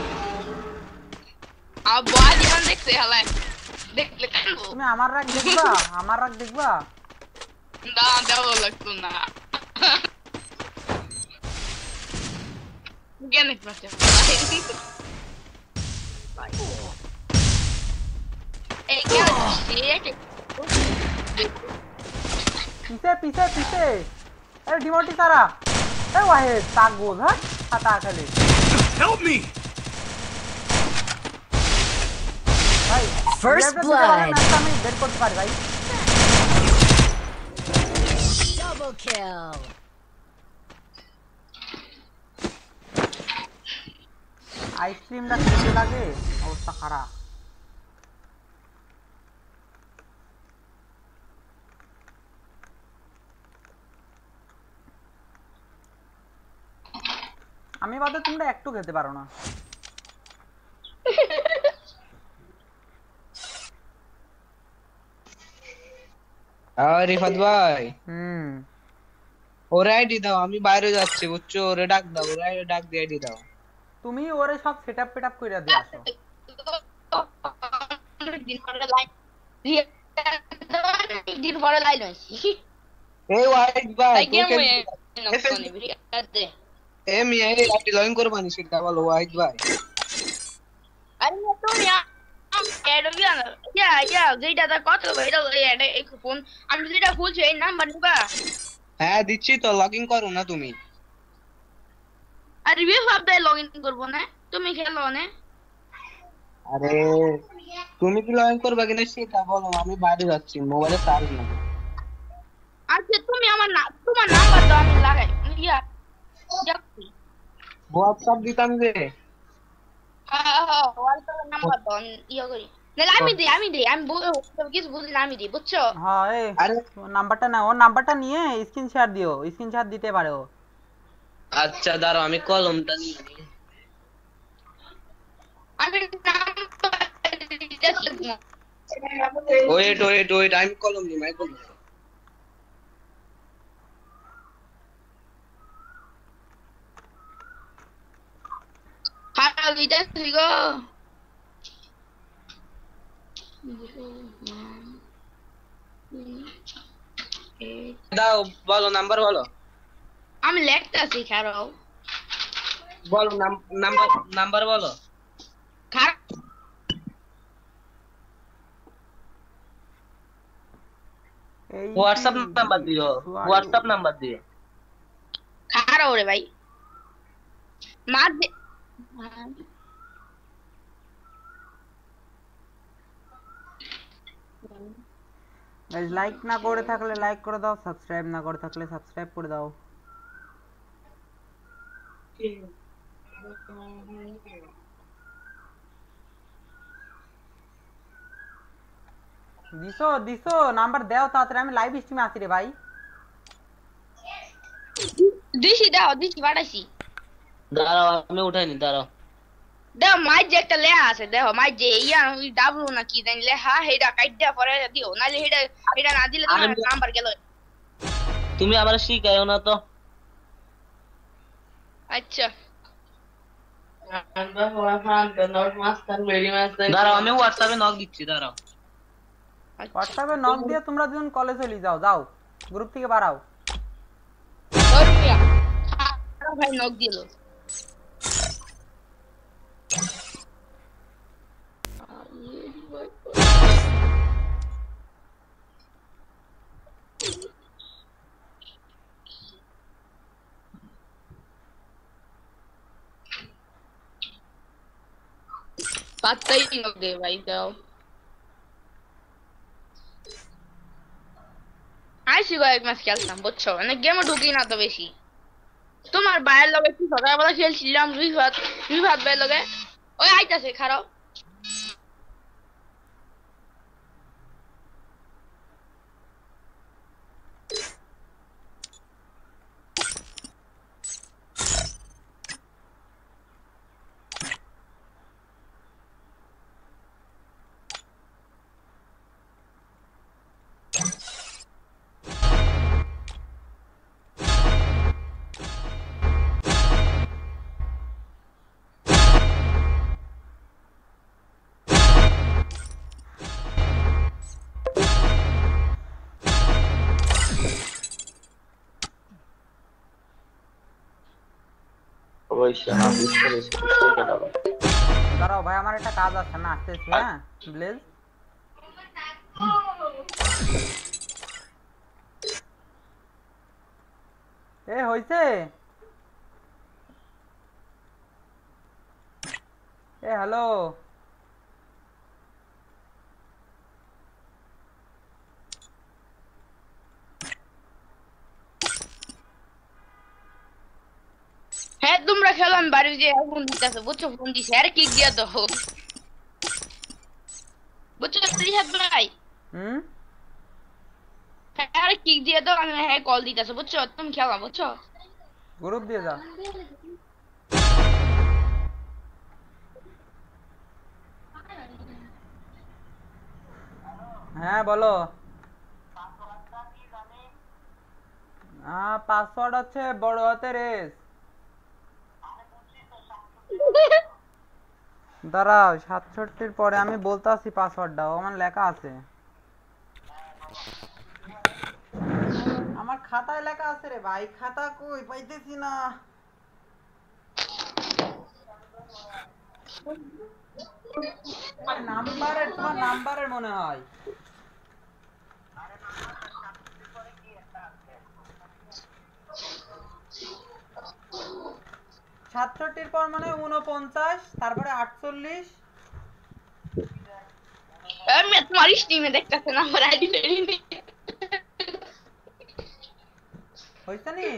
আর বয় জীবন দেখতে হালাই দেখলে কানবো তুমি আমার রাগ দেখবা আমার রাগ দেখবা না দেওয়া লাগতো না জ্ঞান একমাত্র এই জ্ঞান পিছে পিছে পিছে আরে ডিমোটি সারা এ ওয়াহেদ পাগল হ্যাঁ হাতা খালি Help me. ভাই First blood. আমি বের করতে পারি ভাই Double kill. আইসক্রিমটা খেতে লাগে অবস্থা খারাপ আমি বাদে তোমরা একটু খেতে পারো না আর রিফাত ভাই হুম ওরে আইডি দাও আমি বাইরে যাচ্ছি বুঝছো ওরে ডাক দাও ওরে ডাক দিয়ে আইডি দাও তুমি ওরে সব সেটআপ পেটআপ কইরা দিয়ে আসো দিন পরে লাইন দিন পরে লাইন হইছি এই ওয়াইড ভাই তাই কেন তোকে মই নকনি বিরিয়াতে এ মি এই আইডি লইন করবানি সেটা বলো ওয়াইড ভাই আরে তুমি এডো বিয়া ইয়া ইয়া যেটা কত ভাইরাল এটা এই ফোন আমি যেটা খুলছি এই নাম্বার নিবা হ্যাঁ দিচ্ছি তো লগইন করো না তুমি আর রিভিউ ভাবতে লগইন করব না তুমি খেলো না আরে তুমি কি লগইন করবে কিনা সেটা বলো আমি বাইরে যাচ্ছি মোবাইলে চার্জ নেই আচ্ছা তুমি আমার না তোমার নাম্বার দাও আমি লাগাই ইয়া যাচ্ছি হোয়াটসঅ্যাপ দিতাম যে হ্যাঁ হ্যাঁ হোয়াটসঅ্যাপ নাম্বার দাও ইয়া করি না আমি দিই আমি দিই আমি কিছু বুঝি না আমি দিই বুঝছো হ্যাঁ এই আরে নাম্বারটা নাও ওর নাম্বারটা নিয়ে স্ক্রিনশট দিও স্ক্রিনশট দিতে পারো আচ্ছা দাঁড়াও আমি কলমটা নিয়ে নিই আমি ওয়েট ওয়েট ওয়েট আমি কলম নিই মাই কলম হ্যাঁ দিতেছি গো দাও বলো নাম্বার বলো আমি লেখতেছি খারাপ বলো নাম্বার নাম্বার বলো খারাপ এই হোয়াটসঅ্যাপ নাম্বার দিও হোয়াটসঅ্যাপ নাম্বার দিও খারাপ রে ভাই মার দে গাইস লাইক না করে থাকলে লাইক করে দাও, সাবস্ক্রাইব না করে থাকলে সাবস্ক্রাইব করে দাও। দিছো দিছো নাম্বার দাও তাড়াতাড়ি, আমি লাইভ স্ট্রিমে আছি রে ভাই। দিছি দাও দিছি বাড়াইছি দাঁড়াও আমি উঠাইনি দাঁড়াও দাও মাই যে একটা লেহা আছে দেখো মাই যে ইয়া ডাবলু না কি জানি লেহা হেডা কাট দেয়া পরে দিও নালে হেডা হেডা না দিলে তোমার নাম্বার গেল। তুমি আবার শিখাইও না তো। আচ্ছা দাঁড়াও আমি হোয়াটসঅ্যাপে নক দিচ্ছি দাঁড়াও। হোয়াটসঅ্যাপে নক দিয়ে তোমরা দুজন কলেজ চলে যাও, যাও গ্রুপ থেকে বাড়াও। ভাই নক দিল পাত্তাই নক দে ভাই দাও। আইসি কয়েক ম্যাচ খেলতাম বুঝছো, মানে গেমে ঢুকি না তো বেশি। তোমার ভাইয়ের লগে কি সকালবেলা খেলছিলাম রিফাত রিফাত ভাইয়ের লগে, ওই আইতাছে খারাপ। দাঁড়াও ভাই আমার একটা কাজ আছে, না আসতেছি। হ্যাঁ ব্লেজ এ হইছে এ হ্যালো হ্যাঁ তোমরা খেলো আমি বাড়ি যে ফোন দিতেছে বুঝছো, ফোন দিছে আরে কিক দিয়া তো বুঝছো রিহাত ভাই। হুম আরে কিক দিয়া তো আমি হ্যাঁ কল দিতেছে বুঝছো, তুমি খেলা বুঝছো। গ্রুপ দিয়ে যাও। হ্যাঁ বলো। হ্যাঁ পাসওয়ার্ড হচ্ছে বড় হাতের এস। দাঁড়াও সাতষট্টির পরে আমি বলতাছি পাসওয়ার্ডটা, আমার লেখা আছে, আমার খাতায় লেখা আছে রে ভাই, খাতা কই পাইতেছি না। নাম্বারের তোমার নাম্বারের মনে হয় সাতষট্টির পর মানে উনপঞ্চাশ, তারপরে আটচল্লিশ। আমি তোমার স্ট্রিমে দেখতেছে না আমার আইডি রেডি হইছে নি।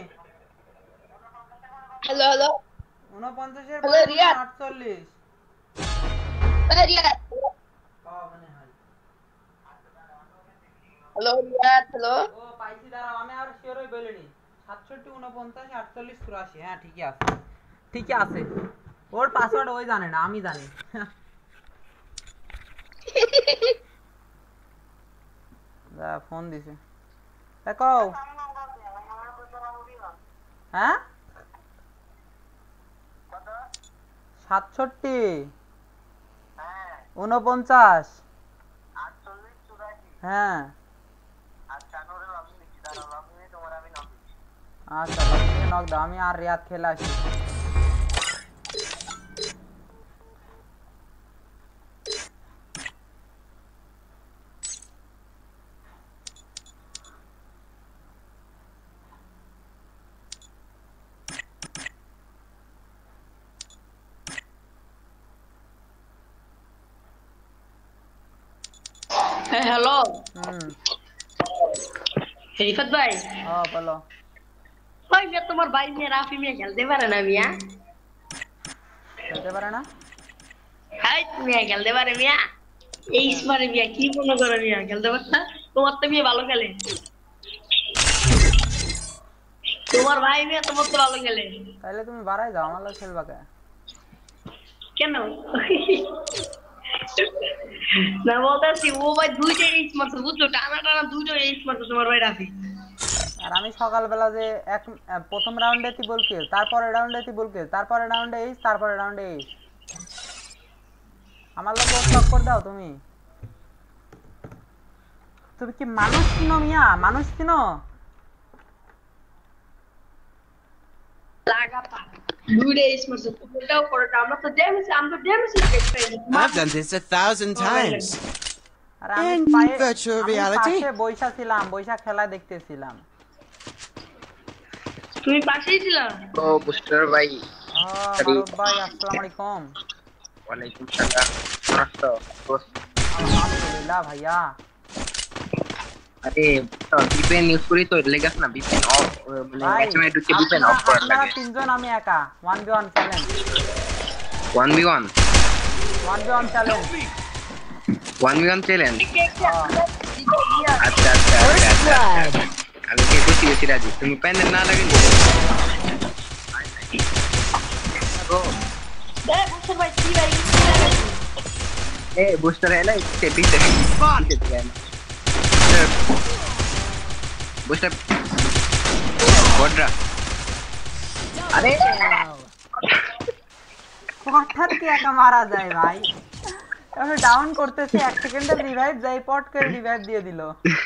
হ্যালো হ্যালো উনপঞ্চাশের হ্যালো, পরে রিয়াদ। আটচল্লিশ। Riyad hello Riyad hello. ও পাইছি, দাঁড়াও আমি আর শিওর হই বলিনি। সাতষট্টি উনপঞ্চাশ আটচল্লিশ চুরাশি, হ্যাঁ ঠিকই আছে ঠিকই আছে। ওর পাসওয়ার্ড ওই জানে না, আমি জানি। ফোন দিছে দেখো। হ্যাঁ সাতষট্টি উনপঞ্চাশ হ্যাঁ আচ্ছা নক দাও, আমি আর রিয়াদ খেলে আসি। হ্যালো হুম রিফাত ভাই ও বলো ভাই মিয়া তোমার ভাই মিয়া রাফি মিয়া খেলতে পারে না মিয়া খেলতে পারে না হাই মিয়া খেলতে পারে মিয়া এই স্মারে মিয়া কি মনে করে মিয়া খেলতে পারে না তোমার তো মিয়া ভালো খেলে তোমার ভাই মিয়া তোমার তো ভালো খেলে তাহলে তুমি বাড়াই যাও আমার লাগে খেলবা কে কেন না বলতেছি ও ভাই দুইটা এইচ মারছে বুঝছো টানা টানা দুইটা এইচ মারছে তোমার ভাই রাফি আর আমি সকালবেলা যে এক প্রথম রাউন্ডে ত্রিবল কিল তারপরে রাউন্ডে ত্রিবল কিল তারপরে রাউন্ডে এইচ তারপরে রাউন্ডে এইচ আমার লোক স্টক করে দাও তুমি তুমি কি মানুষ চিনো মিয়া মানুষ চিনো লাগাতা দুইটা এইচ মারছে ওটাও করে আমরা তো ড্যামেজ আমরা ড্যামেজ দেখতে I've done this a thousand times. আর আমি In পায়ে virtual আমি reality? পাশে বইসা ছিলাম বইসা খেলা দেখতেছিলাম তুমি পাশেই ছিলা ও বুস্টার ভাই ও মারুফ ভাই আসসালামু আলাইকুম ওয়ালাইকুম সালাম নমস্তে দোস্ত আলহামদুলিল্লাহ ভাইয়া আরে বিপিএন ইউজ করি তো লেগাস না বিপিএন অফ মানে ভাই ম্যাচে ম্যাচে ঢুকে বিপিএন অফ করা আপনারা লাগে তিনজন আমি একা one v one challenge one v one one v one challenge one v one challenge আচ্ছা আচ্ছা First আচ্ছা blood. আমি কি বুঝি গেছি রাজি তুমি প্যান্ডেল না লাগে ও দেখ বুঝছো ভাই কি ভাই এ বুস্টার এলাই তে পিছে বুস্টার বড়রা আরে হঠাৎ কি একা মারা যায় ভাই আমি ডাউন করতেছি এক সেকেন্ডের রিভাইভ যাই পট করে রিভাইভ দিয়ে দিল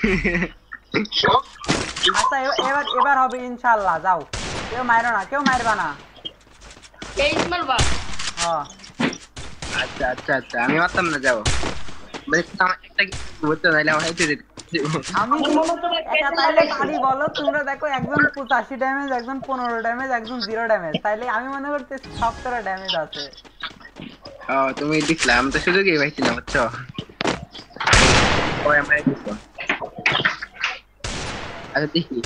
আচ্ছা এ- এবার এবার হবে ইনশাআল্লাহ যাও কেউ মারো না কেউ মারবা না এইচ মারবা হ্যাঁ আচ্ছা আচ্ছা আচ্ছা আমি মারতাম না যাও মানে আমার একটা বলতে নাইলে আমার হাইতে যেত আমি একা তাইলে পারি বলো তোমরা দেখো একজন পঁচাশি ড্যামেজ একজন পনেরো ড্যামেজ একজন জিরো ড্যামেজ তাইলে আমি মনে করতেছি সতেরো ড্যামেজ আছে ও তুমি দিছলা আমি তো সুযোগই পাইছিলাম বুঝছো ওই আমার দিছো আচ্ছা দেখি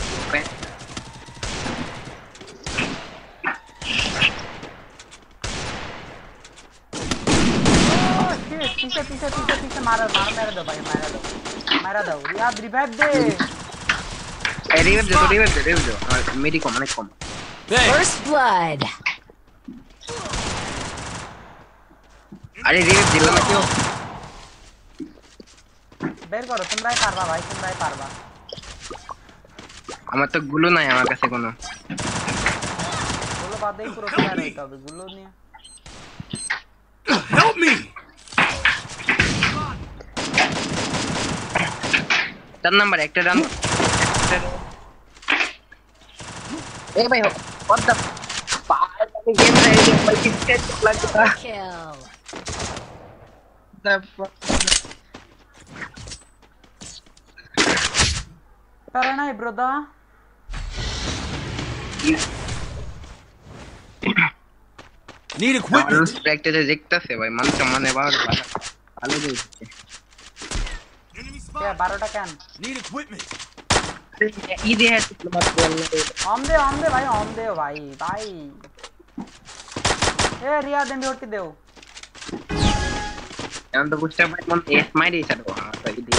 ও শিট পিছে পিছে পিছে পিছে মারা মারা মেরে দাও ভাই মারা দাও মারা দাও রিয়াদ রিভাইভ দে এই রিভাইভ দাও রিভাইভ দাও রিভাইভ দাও আমার মেডি কম অনেক কম First blood. আরে রিভাইভ দিলাম না কেউ বের করো তোমরাই পারবা ভাই তোমরাই পারবা আমার তো গুলো নাই আমার কাছে কোনো গুলো বাদেই পুরো প্লেয়ার হইতে হবে গুলো নিয়ে Help me! চার নাম্বার একটা রান এই ভাই what the পাঁচটা গেম রেডি ভাই টিকেট লাগতা Kill. পারে নাই ব্রদা Need equipment. মানুষ প্র্যাকটিসে দেখতাছে ভাই মানুষ মানে ভালো ভালো দিচ্ছে Enemy কে spot. বারোটা কেন Need equipment. ঈদে হ্যাঁ তোমার বল অম দে অম দে ভাই অম দে ভাই ভাই এ রিয়া দেন ভোট কি দেও এখন তো বুঝতে পারি মন এস মাই দিছ আর তো ঈদে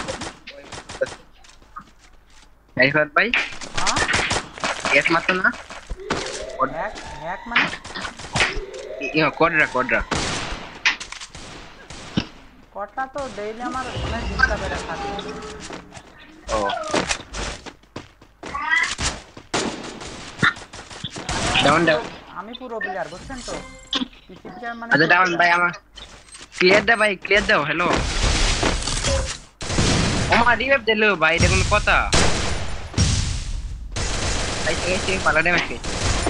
এই ফাত ভাই হ্যাঁ এস মাত্র না হ্যাক হ্যাক মানে ইয়া কোডরা কোডরা কটা তো ডেইলি আমার অনেক ডিস্টার্ব করে থাকে ও ডাউন ডাউন আমি পুরো প্লেয়ার বুঝছেন তো পিসি প্লেয়ার মানে আচ্ছা ডাউন ভাই আমার ক্লিয়ার দাও ভাই ক্লিয়ার দাও হ্যালো আমার রিভাইভ দিলো ভাই এটা কোন কথা ভাই এই সেই পালা ড্যামেজ কে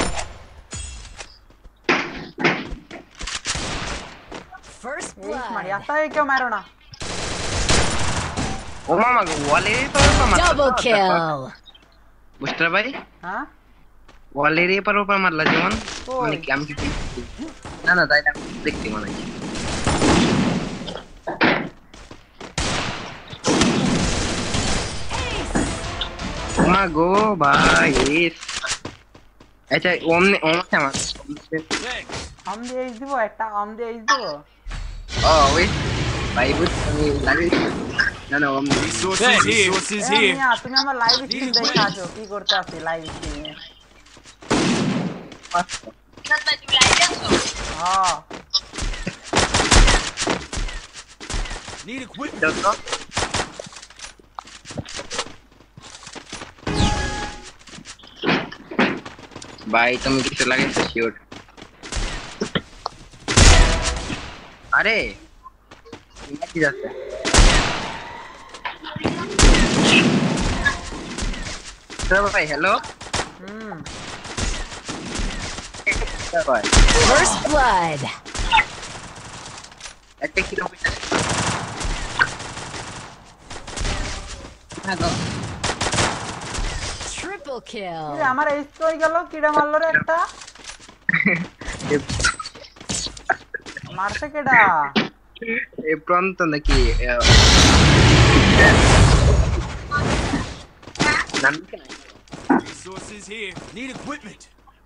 First এই মারি blood. আস্তা কেউ মারো না ও মামা ওয়ালে তো মারলো Double kill. বুঝতে ভাই হ্যাঁ ওয়ালের এপার ওপার মারলা যেমন কই? মানে কি আমি কি না না তাই না দেখতে মনে হয় গো ভাই আচ্ছা ওম ওম আছে আমার আম দিয়ে এইচ দিব একটা আম দিয়ে এইচ দিব ও ওই ভাই বুঝ আমি লাগি না না ওম Resources here. Resources A here. মিয়া তুমি আমার লাইভ স্ট্রিম দেখে আসো কি করতে আছি লাইভ স্ট্রিমে তুমি লাইভে আছো হ্যাঁ Need equipment. দেখো ভাই তুমি কিছু লাগাইছো শিওর আরে কি যাচ্ছে চলো ভাই হ্যালো হুম ভাই First blood. একটা কিলো হ্যাঁ গো Triple kill. এই আমার এইচ কই গেল কিডা মারলো রে একটা মারছে কেডা এই প্রান্ত নাকি Resources here. Need equipment.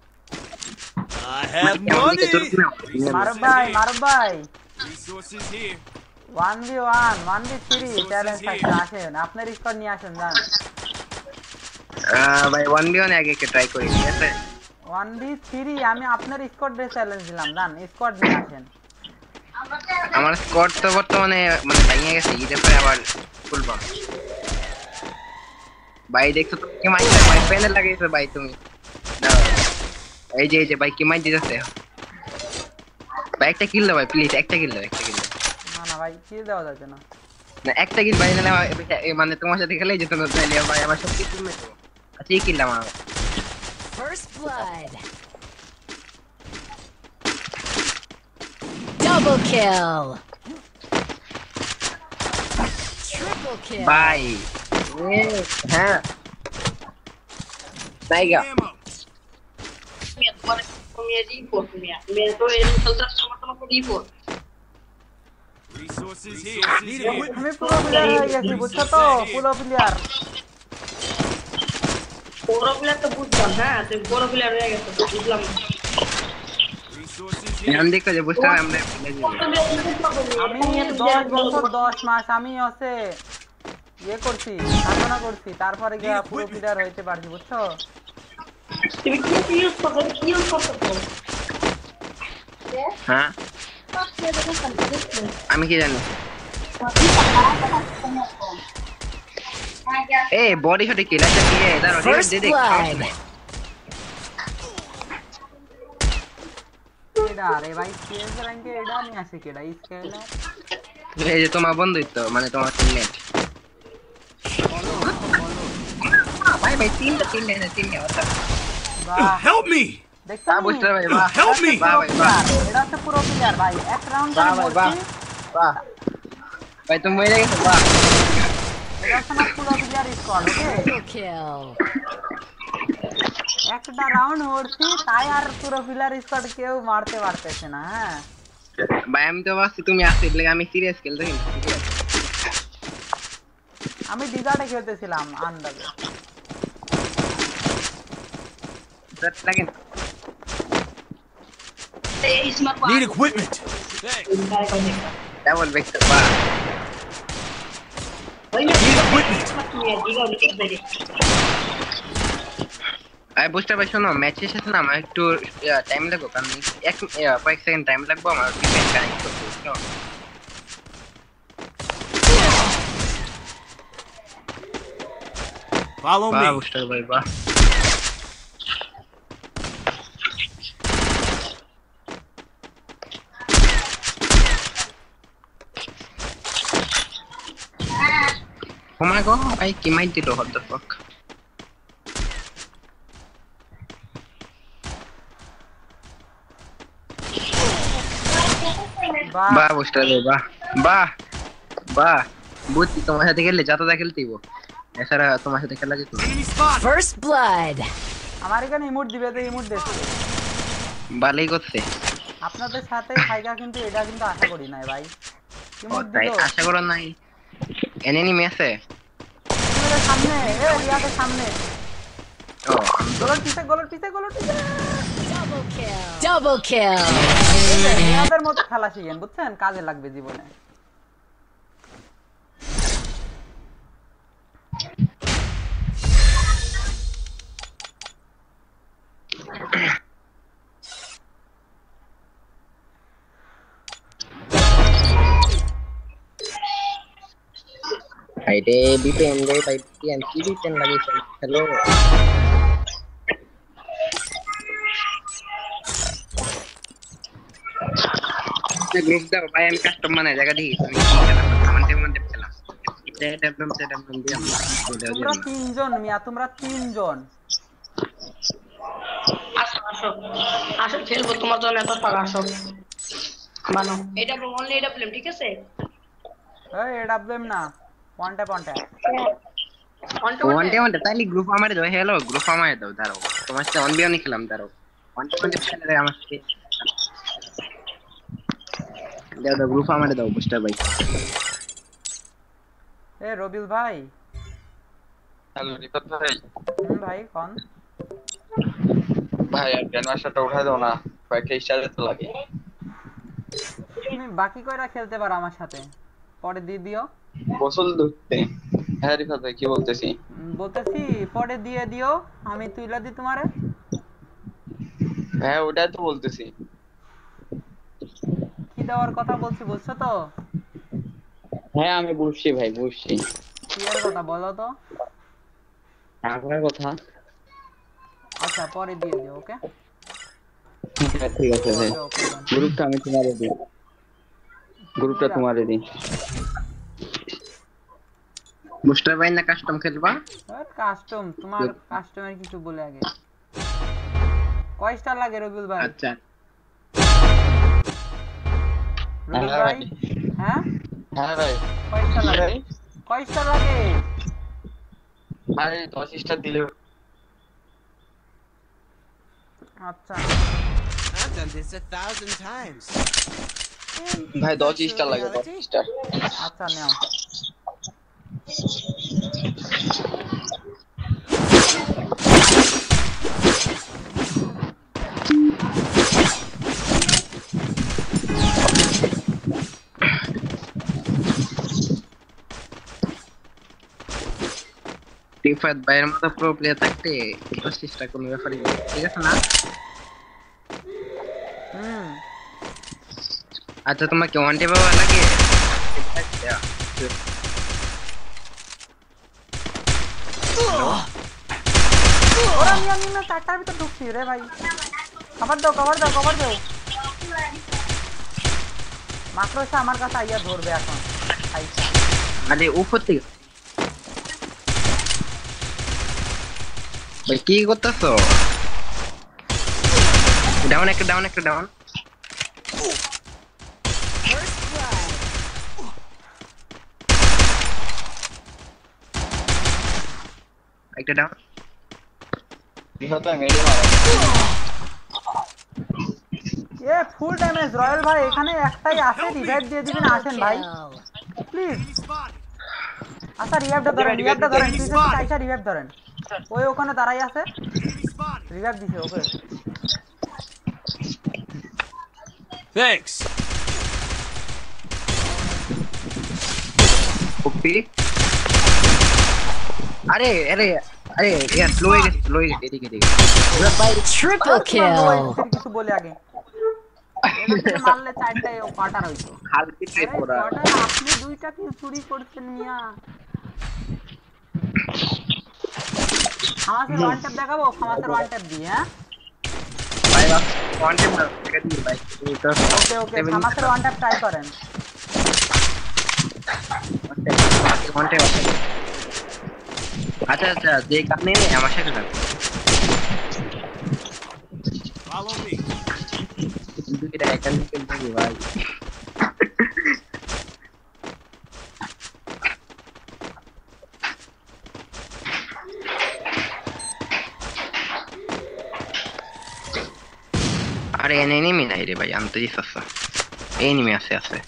I have money. মারব ভাই মারব ভাই Resources here. One v one one v three challenge থাকছে আসেন আপনার স্কোর নিয়ে আসেন যান ভাই ওয়ান বি ওয়ান আগে ট্রাই করি ঠিক আছে ওয়ান ভি থ্রি আমি আপনার স্কোর দিয়ে চ্যালেঞ্জ দিলাম যান স্কোর নিয়ে আসেন আমার স্কোর তো বর্তমানে মানে ভেঙে গেছে ঈদের পরে আবার খুলবো ভাই দেখছো তো কি মাইটা ভাই প্যানেল লাগাইছো ভাই তুমি দাও এই যে এই যে ভাই কি মাই দিতেছে ভাই একটা কিল দাও ভাই প্লিজ একটা কিল দাও একটা কিল দাও না না ভাই কি দেওয়া যাচ্ছে না না একটা কিল ভাই না মানে তোমার সাথে খেলে যেত না তাহলে ভাই আমার সব কিছু মিলে আচ্ছা এই কিল আমার First blood. Double kill. Triple kill. ভাই হ্যাঁ নাইগা Ammo. মিয়া তোমার মিয়া রিপোর্ট মিয়া মিয়া তো এই চলতার সময় তোমাকে report Resources here. Need equipment. আমি পুরো প্লেয়ার হয়ে গেছি বুঝছো তো পুরো প্লেয়ার বড় প্লেয়ার তো বুঝলাম হ্যাঁ তুই বড় প্লেয়ার হয়ে গেছে তো বুঝলাম Resources here. এখন দেখো যে বুঝতে আমরা ফেলে দিই আমি দশ বছর দশ মাস আমি হচ্ছে ইয়ে করছি সাধনা করছি তারপরে গিয়ে পুরো প্লেয়ার হইতে পারছি বুঝছো তুমি কি ইউজ করছো কি ইউজ করছো হ্যাঁ আমি কি জানি এ বডি শটে কিল আছে কি এটা First দে দে blood. এডা আরে ভাই সিএস র্যাঙ্কে এডা নিয়ে আসে কেডা স্কেলার এই যে তোমার বন্ধুই তো মানে তোমার টিমমেট ভাই ভাই তিনটা তিন লাইনে তিন নেওয়া বাহ Help me. দেখছো তা বুঝতে ভাই বাহ Help me. বাহ ভাই বাহ এটা হচ্ছে পুরো প্লেয়ার ভাই এক রাউন্ড বাহ আমি ভাই বাহ মরছি বাহ ভাই তুমি মরে গেছো বাহ এটা হচ্ছে আমার পুরো player squad okay Triple kill. একটা রাউন্ড মরছি তাই আর পুরো প্লেয়ার স্কোয়াড কেউ মারতে পারতেছে না হ্যাঁ ভাই আমি তো ভাবছি তুমি আসতে লাগে আমি সিরিয়াস খেলতে কিন্তু সিরিয়াস আমি ডিজার্টে খেলতেছিলাম আন্দাজে দ্যাট লাগে এই smart Need equipment. Thanks. Double vector বাহ ওই না Need equipment. মিয়া দিগো নিতে পারে আই বুঝতে পারছো না ম্যাচ শেষে না আমার একটু টাইম লাগবে কারণ এক কয়েক সেকেন্ড টাইম লাগবে আমার ডিফেন্স কানেক্ট করতে বুঝছো Follow বাহ me. বুঝতে ভাই বাহ Oh my god, I কি মাইট দিল what the fuck বাহ বাহ বুঝতে ভাই বাহ বাহ বাহ বুঝছি তোমার সাথে খেললে যতটা খেলতেইব এছাড়া তোমার সাথে খেলা যেত না। Enemy spot. First blood. আমার এখানে ইমোট দিবে তো ইমোট দেখছি ভালোই করছে আপনাদের সাথে খাইগা কিন্তু এটা কিন্তু আশা করি নাই ভাই ইমোট তাই দিল আশা করো নাই এনিমি আছে তোমাদের সামনে এ রিয়াদের সামনে ও গোলের পিছে গোলের পিছে গোলের পিছে Double kill. Double kill. মেয়াদের মতো খেলা শিখেন বুঝছেন কাজে লাগবে জীবনে আইডে বিপিএন রে ভাই বিপিএন কি বিপিএন লাগিয়েছেন হ্যালো গ্রুপ দাও ভাই আমি কাস্টম বানাই জায়গা দিই তুমি মনতে মনতে খেলা ডেভেলপ ডেভেলপ দিও তোমরা তিনজন মিয়া তোমরা তিনজন আসো আসো আসো খেলবো তোমার জন্য এত টাকা আসো বানো এটা অনলি এটা প্লেম ঠিক আছে এই এডাবলেম না one tap one tap one day one day তাইলে গ্রুপ আমারে দাও হ্যালো গ্রুপ আমারে দাও দাঁড়াও তোমার সাথে অন বিয়নি খেলাম দাঁড়াও ওয়ান ডে ওয়ান ডে খেলে আমার সাথে দাও দাও গ্রুপ আমারে দাও বুস্টার ভাই এ রবিল ভাই হ্যালো রিপত ভাই হুম ভাই কোন ভাই আর গ্র্যান্ড মাস্টারটা উঠাই দাও না কয়েকটা স্টারে তো লাগে তুমি বাকি কয়রা খেলতে পারো আমার সাথে পরে দিয়ে দিও গোসল ধরতে হ্যাঁ রিপত ভাই কি বলতেছি বলতেছি পরে দিয়ে দিও আমি তুইলা দি তোমারে হ্যাঁ ওটাই তো বলতেছি কি দেওয়ার কথা বলছি বুঝছো তো হ্যাঁ আমি বুঝছি ভাই বুঝছি কি এর কথা বলো তো আপনার কথা আচ্ছা পরে দিয়ে দিও ওকে হ্যাঁ ঠিক আছে ভাই গ্রুপটা আমি তোমারে দিই গ্রুপটা তোমারে দিই বুস্টার ভাই না কাস্টম খেলবা আর কাস্টম তোমার কাস্টমার কিছু বলে আগে কয় স্টার লাগে রবিউল ভাই আচ্ছা রবিউল ভাই হ্যাঁ হ্যাঁ ভাই কয় স্টার লাগে কয় স্টার লাগে ভাই দশ স্টার দিলে আচ্ছা I've done this a thousand times. ভাই দশ স্টার লাগে দশ স্টার আচ্ছা নাও রিফাত ভাইয়ের মতো প্রো প্লেয়ার থাকতে দশটা কোনো ব্যাপারই না ঠিক আছে না হুম আচ্ছা তোমাকে ওয়ান ডে বাবা লাগে ওরা নিয়ে নিয়ে না চারটার ভিতর ঢুকছি রে ভাই কভার দাও কভার দাও কভার দাও মাত্র এসে আমার কাছে আইয়া ধরবে এখন আইসা আরে উপর থেকে ভাই কি করতেছো ডাউন একটা ডাউন একটা ডাউন First blood. একটা ডাউন রিপত ভাই মেডি মারো এ ফুল ড্যামেজ রয়্যাল ভাই এখানে একটাই আছে রিভাইভ দিয়ে দিবেন আসেন ভাই প্লিজ আচ্ছা রিভাইভটা ধরেন রিভাইভটা ধরেন প্লিজ আইসা রিভাইভ ধরেন ওই ওখানে দাঁড়াই আছে রিভাইভ দিছে ওকে Thanks. ওপি আরে আরে আরে ইয়ার স্লো হয়ে গেছে স্লো হয়ে গেছে এদিকে এদিকে Triple kill. কিছু বলে আগে এদিকে মারলে চারটায় ও কাটার হইতো হালকি ট্রেড করা আপনি দুইটা কি চুরি করছেন মিয়া আমাদের ওয়ান ট্যাপ দেখাবো আমাদের ওয়ান ট্যাপ দি হ্যাঁ ভাই ওয়ান ট্যাপ দেখা দিই ভাই তো ওকে ওকে আমাদের ওয়ান ট্যাপ ট্রাই করেন ওয়ান ট্যাপ আচ্ছা আচ্ছা যে কানে নেই আমার সাথে থাকো Follow me. দুইটা একান থেকে বলি ভাই আরে এনিমি নাই রে ভাই আমি তো জিতছি এনিমি আছে আছে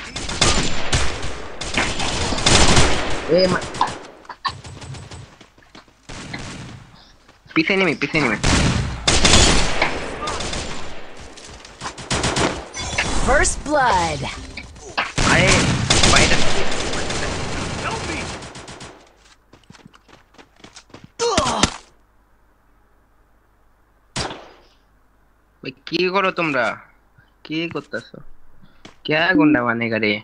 এ पीछे नहीं पीछे नहीं First blood. अरे भाई भाई কি করো তোমরা কি করতেছো क्या गुंडा बनेगा रे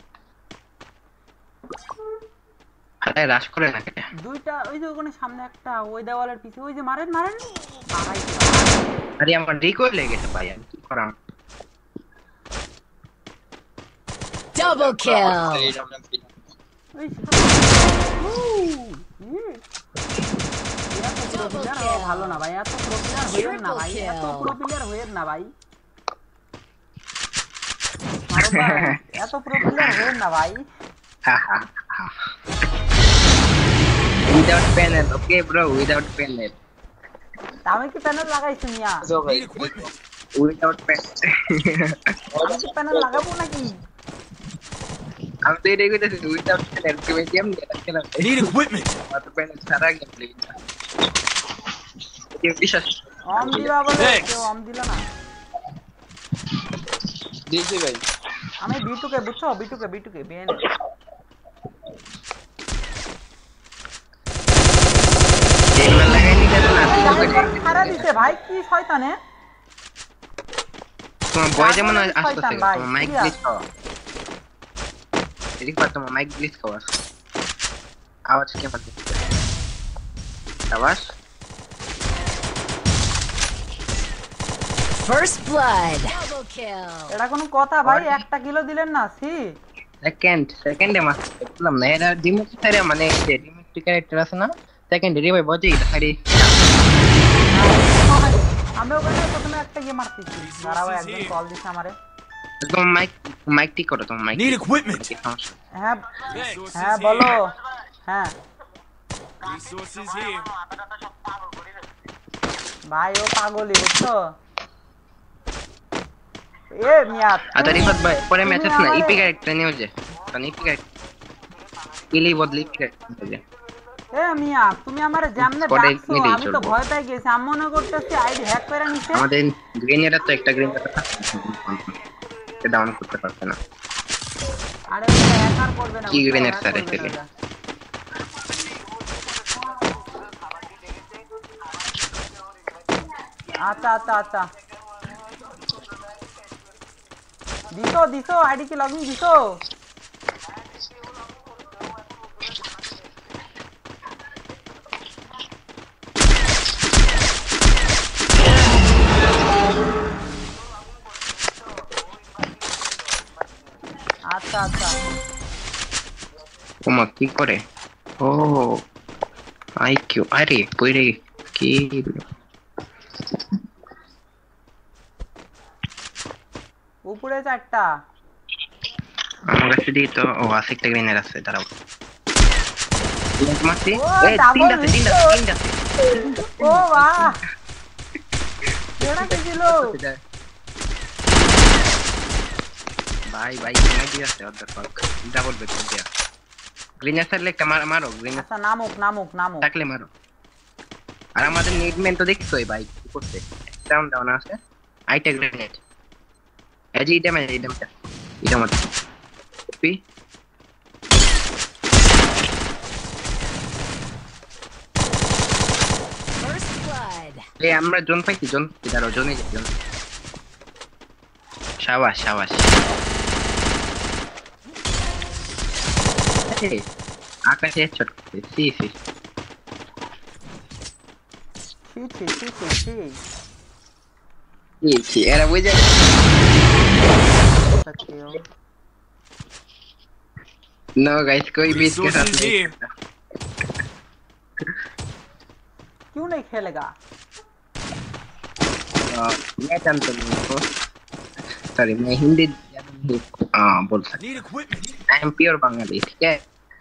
আরে রাশ করে না কে দুইটা ওই যে ওখানে সামনে একটা ওই দেওয়ালের পিছে ওই যে মারেন মারেন আরে আমার রিকল লেগে গেছে ভাই আমি কি করাম Double kill. ওই ভালো না ভাই এত প্রো প্লেয়ার হইেন না ভাই এত প্রো প্লেয়ার হইেন না ভাই এত প্রো প্লেয়ার হইেন না ভাই without panel okay bro without panel আমি কি প্যানেল লাগাইছি মিয়া without panel আমি কি প্যানেল লাগাবো নাকি আমি তো এটাই কইতেছি without panel কি গেম খেলা Need equipment. তো panel ছাড়া গেম প্লে কি বিশ্বাস অম দিবা বলে কেউ অম দিল না দিয়েছি ভাই আমি বি টু কে বুঝছো B two K B two K বিএন একবার লাগাইনি কেন না খারা দিছে ভাই কি শয়তানে তোমার বয় যেমন আসছে তোমার মাইক গ্লিচ খাও এদিক পা তোমার মাইক গ্লিচ খাও আওয়াজ কেমন দিচ্ছে আওয়াজ First blood. Double kill. এটা কোন কথা ভাই একটা কিলো দিলেন না সি সেকেন্ড সেকেন্ডে মাস বললাম না এরা ডিমিট ছাড়া মানে ডিমিট ক্যারেক্টার আছে না সেকেন্ডে রিভাই বজে এটা খালি আমি ওখানে প্রথমে একটা গিয়ে মারতেছি দাঁড়াও একজন কল দিছে আমারে তোমার মাইক মাইক ঠিক করো তোমার মাইক Need equipment. হ্যাঁ হ্যাঁ বলো হ্যাঁ Resources here. ভাই ও পাগলি বুঝছো এ মিয়া আচ্ছা রিফাত ভাই পরে ম্যাচ আছে না ইপি ক্যারেক্টার নিয়ে যে কারণ ইপি ক্যারেক্টার ইলি বদলি ইপি ক্যারেক্টার এ মিয়া তুমি আমারে জামনে Squad এ ডাকছো নিলেই আমি তো চলবে। ভয় পেয়ে গেছি আমি মনে করতেছি আইডি হ্যাক করে নিছে আমাদের গ্রেনেডার তো একটা গ্রেনেডার এটা ডাউন করতে পারছে না আরে ওটা হ্যাকার করবে না কি বুঝছো? grenade hack স্যার করবে এটাকে? না ওটা। আচ্ছা আচ্ছা আচ্ছা দিছো দিছো আইডি কি লগইন দিছো আচ্ছা আচ্ছা ওমা কি করে ও আইকিউ আরে পড়ে কি উপরে চারটা আমার কাছে দিয়ে তো ও আছে একটা গ্রেনেড আছে দাঁড়াও মারছি ও, এই double তিনটা তিনটা hit. তিনটা ও বাহ কেডা ছিল ভাই ভাই গ্রেনেড দিয়ে আছে অর্ধেক পাক ডাবল ব্যাক দিয়া গ্রেনেড সারলে একটা মার মারো গ্রেনেড আচ্ছা নামুক নামুক নামুক থাকলে মারো আর আমাদের নিডমেন তো দেখছোই ভাই কি করতে ডাউন ডাউন আছে আইটা গ্রেনেড এজি এটা মানে এটা এটা মত পি First blood. এই আমরা জোন পাইছি জোন দাঁড়াও জোনে যাই জোন শাবাশ শাবাশ এই আকাশে হেডশট সি সি ছি ছি ছি ছি ছি এই কি এরা বুঝে सकते हो नो गाइस कोई भी इसके साथ Resources नहीं here. क्यों नहीं खेलेगा आ, मैं जानता हूँ सॉरी मैं हिंदी नहीं हाँ बोल सकता Need equipment. I am pure Bengali ठीक है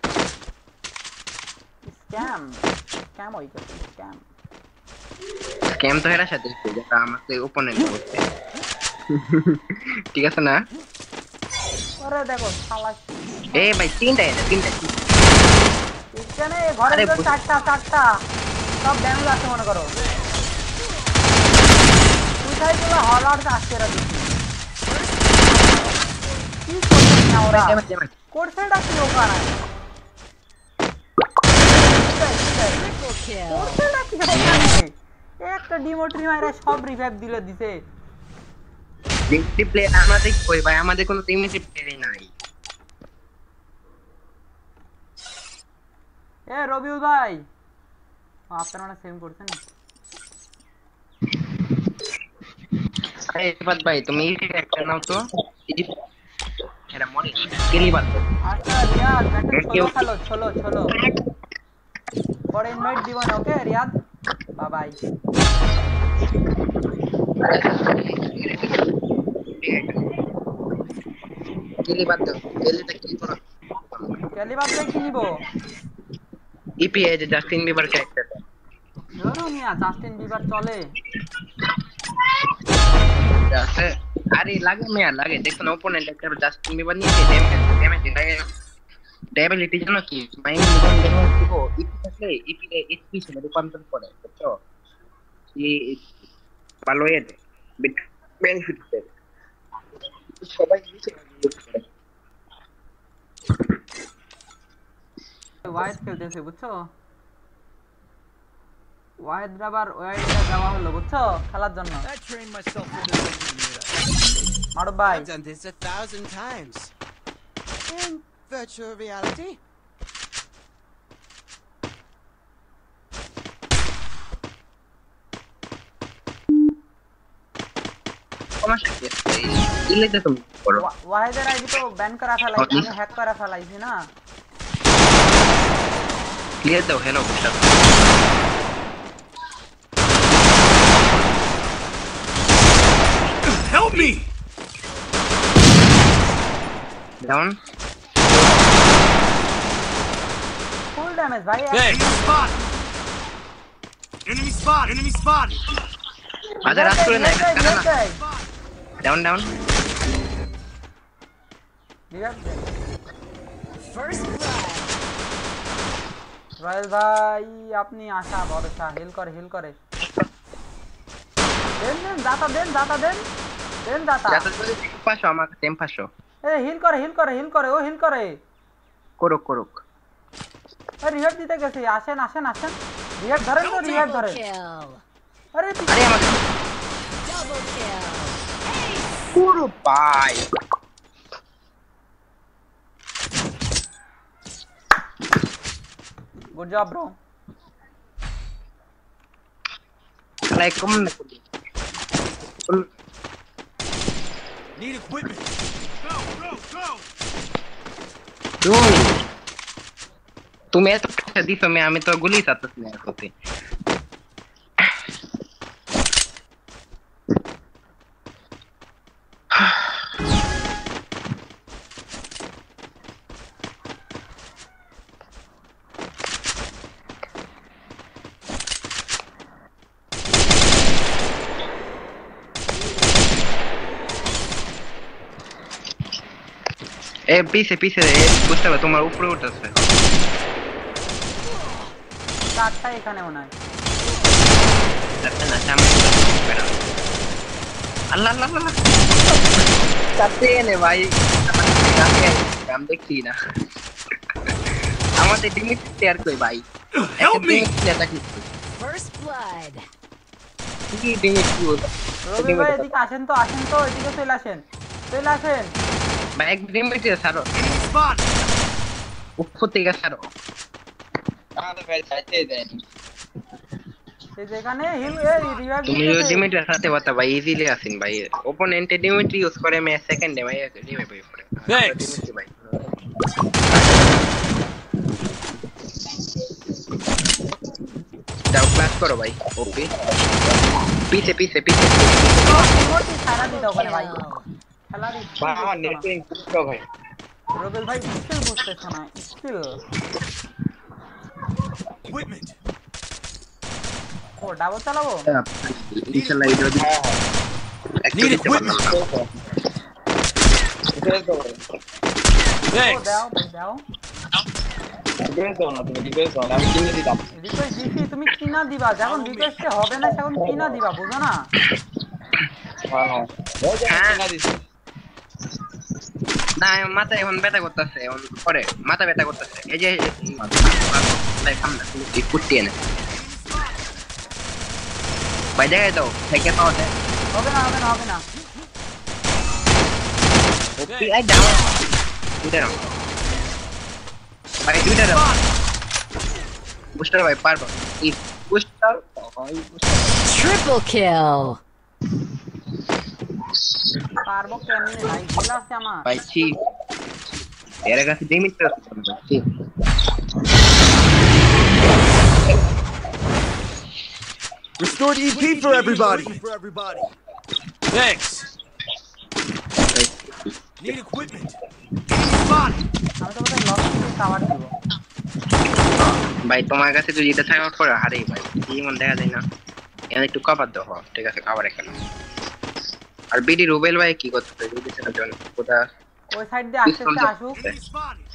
स्कैम स्कैम होई कर स्कैम স্ক্যাম তো এরা সাথে হচ্ছে যেটা আমাকে ওপোনেন্ট করতে ঠিক আছে না अरे देखो साला এই ভাই তিনটা এটা তিনটা इसने घरे अरे तो बुस- चारटा चारटा সব ড্যামেজ আছে মনে করো কোথায় গেল হলার আসছে রা দিছি কি করছিস না ওরা করছেটা কি ওখানে Triple kill. করছেটা কি ওখানে একটা ডিমোট্রি মাইরা সব রিভাইভ দিলে দিছে ডিমটি প্লে আমাদের কই ভাই আমাদের কোনো টিমমেট প্লেয়ারই নাই এ রবিউল ভাই আপনারা না সেম করছেন আরে বাদ ভাই তুমি এই একটা নাও তো এরা মরে কেলি বাদ আচ্ছা রিয়াদ ব্যাটে চলো খেলো চলো চলো পরে ইনভাইট দিব না okay Riyad bye bye Kelly বাদ দাও কেলিটা কি করো কেলি বাদ দিয়ে কি নিব ইপিএ যে জাস্টিন বিবার ক্যারেক্টার ধরো মিয়া জাস্টিন বিবার চলে আছে আরে লাগে মিয়া লাগে দেখো না ওপোনেন্ট একটা জাস্টিন বিবার নিয়ে ড্যামেজ ড্যামেজ লাগে ডেবিলিটি জানো কি মাইন নিবন ড্যামেজ দিব ইপি থাকলে ইপি এইচপি সে রূপান্তর করে বুঝছো এই ভালো এর বেনিফিট দেয় সবাই নিচে ওয়াইড খেলতেছে বুঝছো ওয়াইড রাবার ওয়াইডটা দেওয়া হলো বুঝছো খেলার জন্য I trained myself for this engineer. মারো ভাই I've done this a thousand times. In virtual reality. সমস্যা কি দিলে তো তুমি করো ওয়াইডের আইডি তো ব্যান করা ফেলাই আমি হ্যাক করা ফেলাইছি না ক্লিয়ার দাও হ্যালো বুঝছো Help me! Down. Full damage ভাই Enemy spot! Enemy spot! Enemy spot! আচ্ছা রাত করে না down down First blood. Royal ভাই আপনি আশা ভরসা হিল করে হিল করে দেন দেন দাতা দেন দাতা দেন দেন দাতা যাতে যদি পাঁচশো আমার টেম পাঁচশো এ হিল করে হিল করে হিল করে ও হিল করে করুক করুক আরে রিহাব দিতে গেছে আসেন আসেন আসেন রিহাব ধরেন তো রিহাব Double ধরেন kill. আরে আরে আমাকে Double kill. পুরো পাই good job bro like comment করুন Need equipment. Go, go, go! তুমি তুমি এত টাকা দিছো আমি আমি তো গুলি চাচ্ছি না করতে এ পিছে পিছে এ বুঝতে পারো তোমার উপরে উঠছে চারটা এখানে মনে হয় না সামনে আল্লাহ আল্লাহ আল্লাহ চাতে নে ভাই কাম দেখছি না আমাদের ডিমিট শেয়ার কই ভাই Help me! এটা কি First blood. কি ডিমিট কি রবি ভাই এদিকে আসেন তো আসেন তো এদিকে চলে আসেন চলে আসেন ভাই এক ডিমিট ছাড়ো Enemy spot! উপর থেকে ছাড়ো আমাদের ভাই চাইতে দেন এই যেখানে হিল এ রিভাইভ তুমি ডিমিট সাথে কথা ভাই ইজিলি আসেন ভাই ওপোনেন্ট ডিমিট ইউজ করে মে সেকেন্ডে ভাই রিভাইভ হয়ে পড়ে Thanks. ভাই যাও ক্লাস করো ভাই ওকে পিছে পিছে পিছে মোটি সারা দিতে ওখানে ভাই Kill. খেলা দি বাবা নেটওয়ার্কিং পুরো ভাই রবিল ভাই স্কিল বুঝতেছ না স্কিল Equipment! ও ডাবল চালাবো ইনশাআল্লাহ ভিডিও দি Need equipment! ও Thanks! দাও ভাই দাও রিকোয়েস্ট দাও না তুমি রিকোয়েস্ট দাও আমি কিনে দিতাম রিকোয়েস্ট দিছি তুমি কিনা দিবা যখন রিকোয়েস্টে হবে না তখন কিনা দিবা বুঝো না হ্যাঁ হ্যাঁ ওই যে কিনা দিছি না মাথা এখন ব্যথা করতেছে এখন পরে মাথা ব্যথা করতেছে এই যে ভাই সামনে কি কুটিয়ে না ভাই দেখাই দাও থেকে পাওয়া যায় হবে না হবে না হবে না ওকে আই দাও দুইটা দাও ভাই দুইটা দাও বুস্টার ভাই পারবো এই বুস্টার ভাই Triple kill. পারবো কেমনে ভাই খেলা আছে আমার ভাই ছি এর কাছে লিমিট আছে ছি Restored E P for everybody. Thanks. Need equipment. Spotted. আমি তোমাদের লক করে কাভার দেব ভাই তোমার কাছে যদি এটা সাইন আউট করে হারেই ভাই কি মন দেখা যায় না এখানে একটু কভার দাও ঠিক আছে কভার এখানে আর বিডি রুবেল ভাই কি করতে রুবেল এর জন্য কোথা ওই সাইড দিয়ে আস্তে আস্তে আসুক Spotted.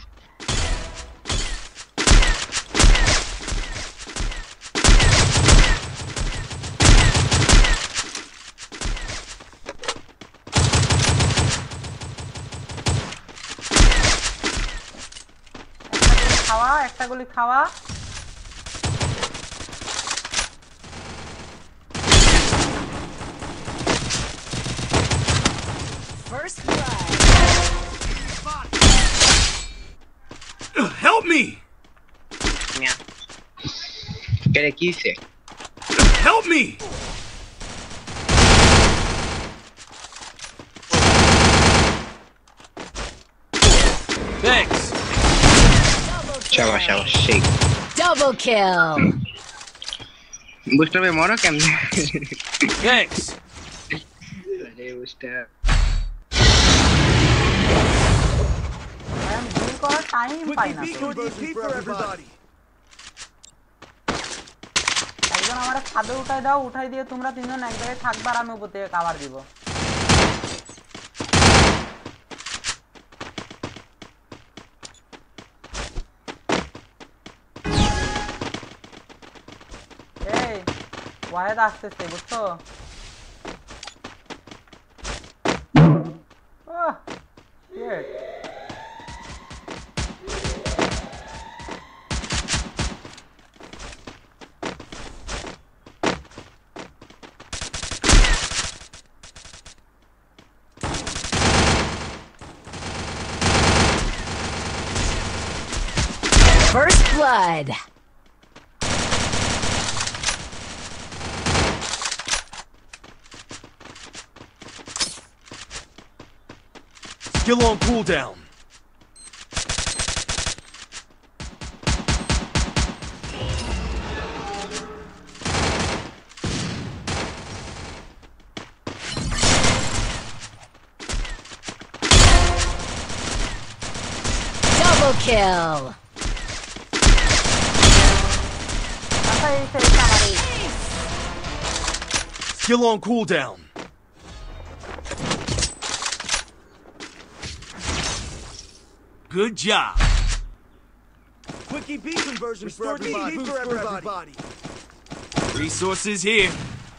খাওয়া একটা গুলি খাওয়া First blood. Help me. মিয়া কেরে কিছে Help me. Thanks. শাবাশ শাবাশ সেই Double kill. বুস্টার ভাই মরো কেমনে Thanks. আরে বুস্টার আমি ডিল করার টাইম পাই না তো। Restored E P for everybody. একজন আমার ছাদে উঠাই দাও উঠাই দিয়ে তোমরা তিনজন এক জায়গায় থাকবা আর আমি উপর থেকে কাভার দিব এই ওয়াহেদ আসতেছে বুঝছো oh shit First blood. Skill on cooldown. Double kill. আচ্ছা এই সেই আমার এই Skill on cooldown. Good job. Quick E P conversion for everybody. For everybody. Resources here.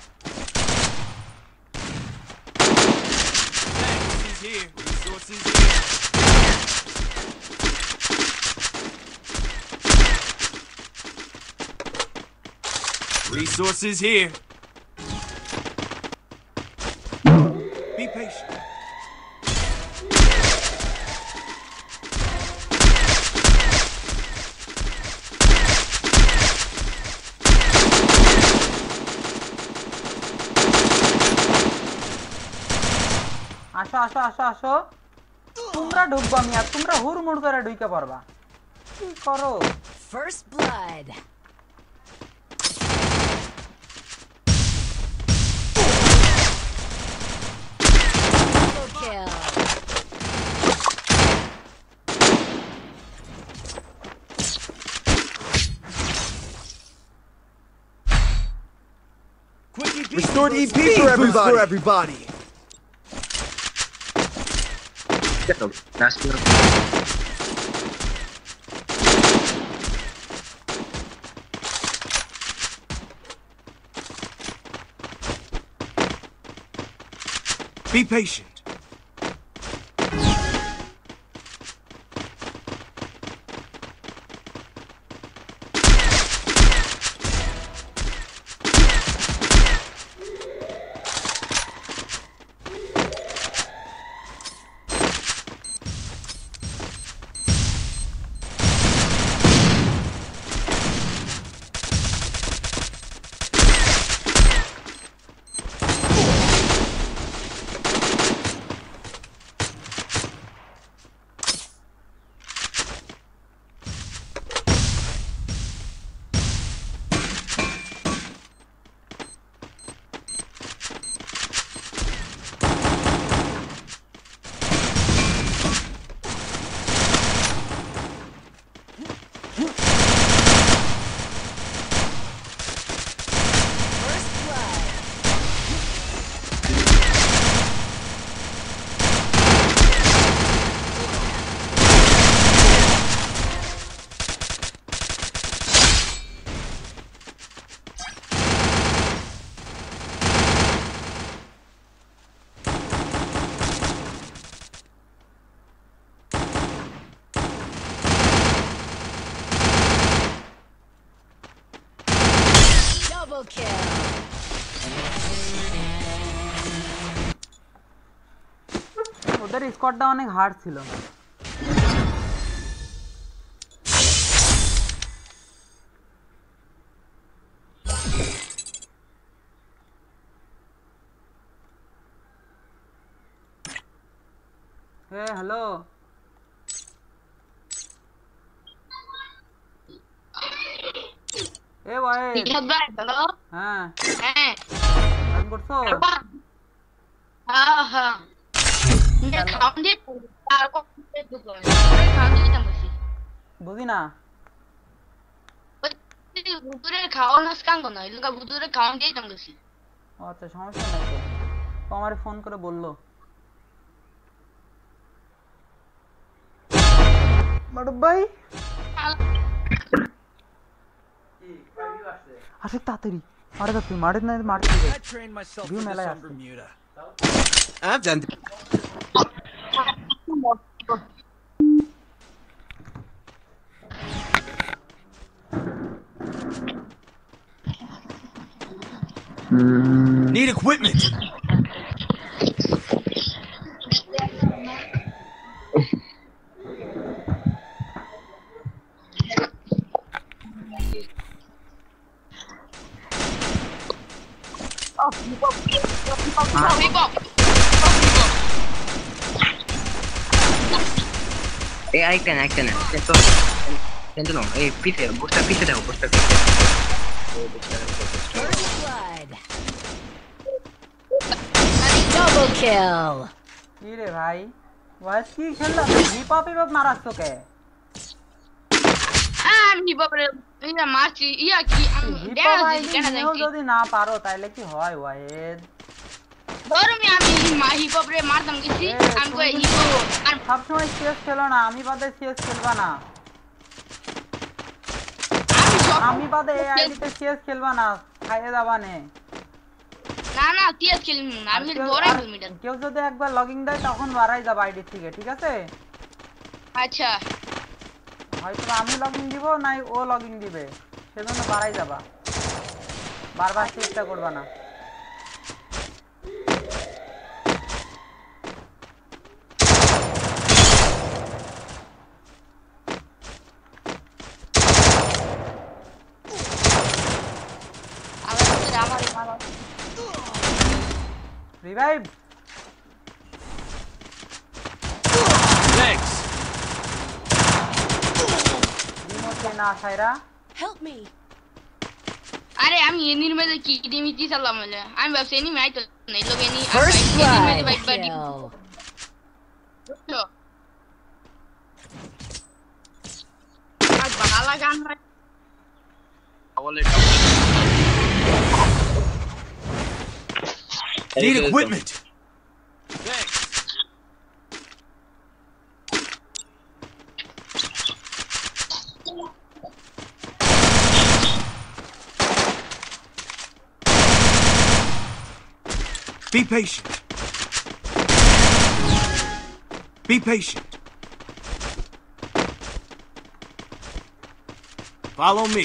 Resources here. Resources here. Resources here. Be patient. আসো আসো আসো আসো তোমরা ঢুকবা মিয়া তোমরা হুড়মুড় করে ঢুকে পড়বা কি করো First blood. Double kill. Quick E P Restored E P for everybody. For everybody. দেখো last Be patient. Double kill. ওদের স্কোয়াডটা অনেক হার্ড ছিল। এ হ্যালো, এ ভাই। জিহাদ ভাই হ্যালো। হ্যাঁ হ্যাঁ ফোন করছো? হ্যাঁ হ্যাঁ এটা খাওন দিয়ে তারপর ঢুকলো খাওন দিয়ে বসি বুঝি না। ভুতুরে খাওয়ানো স্কাঙ্গ না এলাকা ভুতুরে খাওন দিয়ে বসি। ও আচ্ছা, সমস্যা নাই তো। ও আমারে ফোন করে বললো। মারুফ ভাই আসে তাড়াতাড়ি মারে তুই মারে না মারতে দে। I trained myself view for this মেলায় on আসছে। Bermuda. I've done. Need equipment. Eh, ahí tenés, ahí tenés. Siento, siento no. Eh, pite, busca pite, dejo, busca pite. First blood. Double kill. কি রে ভাই, ওয়াস কি খেললাম? Hip hop hip hop মারাচ্ছ কে? আমি বাপরে ইয়া মারছি ইয়া কি আমি হিপ দেখা হপ দিই কেন আইডিও দেখি যদি না পারো তাহলে কি হয় ওয়াহেদ? ধরো আমি আমি মা হিপ হপ রে মারতাম গেছি এ, আমি তুমি কই কিন্তু হিপ আর সবসময় সিএস খেলো না, আমি বাদে সিএস খেলবা না। আমি সব আমি বাদে এই আইডিতে সিএস খেলবা না, খাইয়ে যাবা নে। না না টিএস খেলি না আমি কেউ- বড়াই আর মিটার কেউ যদি একবার লগইন দেয় তখন বাড়াই যাবে আইডি থেকে, ঠিক আছে? আচ্ছা হয়তো আমি লগইন দিব নাই ও লগইন দিবে, সেজন্য বাড়াই যাবা, বারবার চেষ্টা করবা না। আমার আমার মারা রিভাইভ Thanks. রিমোটে না সাইরা। Help me. আরে আমি এনির মধ্যে কি ডিমি কি চালাম বলে আমি ভাবছি এনি মাই তো নাই লোক এনি First এনির মধ্যে blood. বাইক বাড়ি Kill. আজ বালা গান হয় Need equipment. Thanks. Be patient. Be patient. Follow me.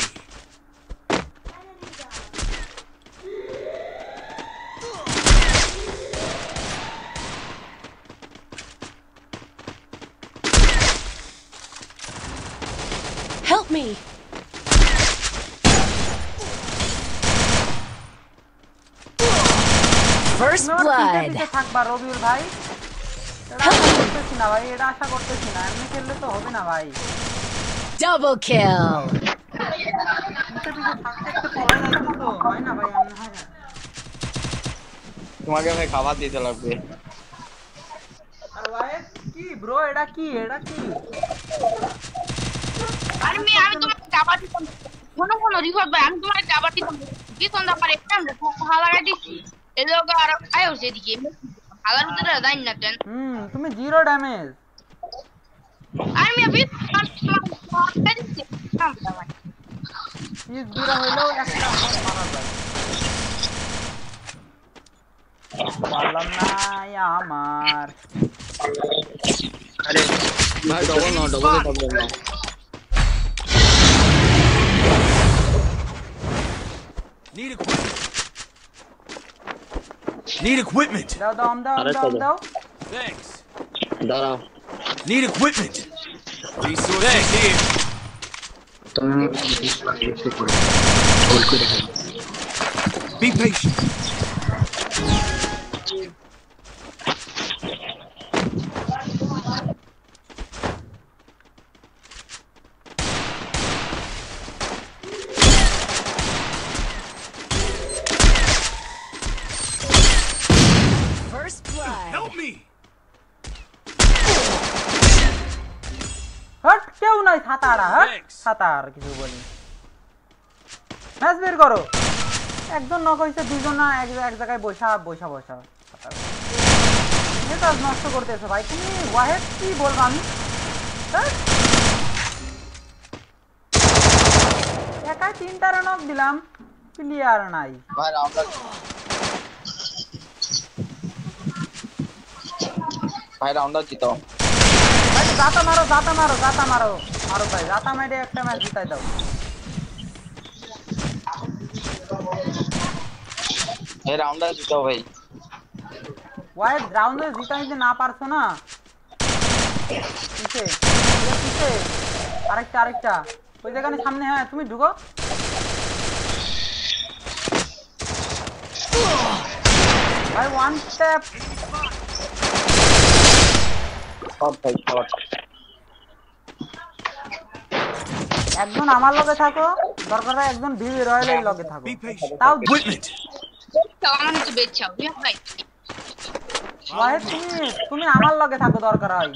Help me. First blood. থাকবা রবিউল ভাই এটা আশা করতেছি না ভাই এটা আশা করতেছি না এমনি খেললে তো হবে না ভাই Double kill. তোমাকে ভাই খাবার দিতে লাগবে আর ভাই কি ব্রো এটা কি এটা কি আরে মিয়া আমি তোমাকে কাবার দিতাম কোন কোন রিভাইভ ভাই আমি তোমাকে কাবার দিতাম কি তোমরা পারে একটা আমরা ভালো লাগাই দিছি এই লোক আর আয়ো সেদিকে হালার ভিতরে যাই না কেন হুম তুমি জিরো ড্যামেজ আরে মিয়া বিট ইস জিরো হইলেও একটা মারা যায় পারলাম না আমার আরে ভাই ডবল না ডবল ডবল না Need equipment. Need equipment. দাও দাও আম দাও দাও দাও Thanks. দাঁড়াও Need equipment. Resources here. Be patient. First blood. Help me. Hot কেউ নাই ছাতাড়া হট ছাতার কিছু বলি ম্যাচ বের করো একজন নক হইছে দুইজন না এক এক জায়গায় বসা বসা বসা এটা নষ্ট করতেছে ভাই তুমি ওয়াহেদ কি বলবো আমি একা তিনটা নক দিলাম ক্লিয়ার নাই ভাই আমরা ভাই রাউন্ডটা জিতাও ভাই জাতা মারো জাতা মারো জাতা মারো মারো ভাই জাতা মেরে একটা ম্যাচ জিতাই দাও এই রাউন্ডটা জিতাও ভাই ওয়াইড রাউন্ডে জিতাইতে না পারছো না কিসে কিসে আরেকটা আরেকটা ওই জায়গায় সামনে হ্যাঁ তুমি ঢুকো ভাই ওয়ান স্টেপ সব ভাই সব একজন আমার লগে থাকো দরকার হয় একজন ভিভি রয়্যালের লগে থাকো Be patient. তাও Equipment. আমার কিছু বেচাও ভাই ওয়াহেদ তুমি তুমি আমার লগে থাকো দরকার হয়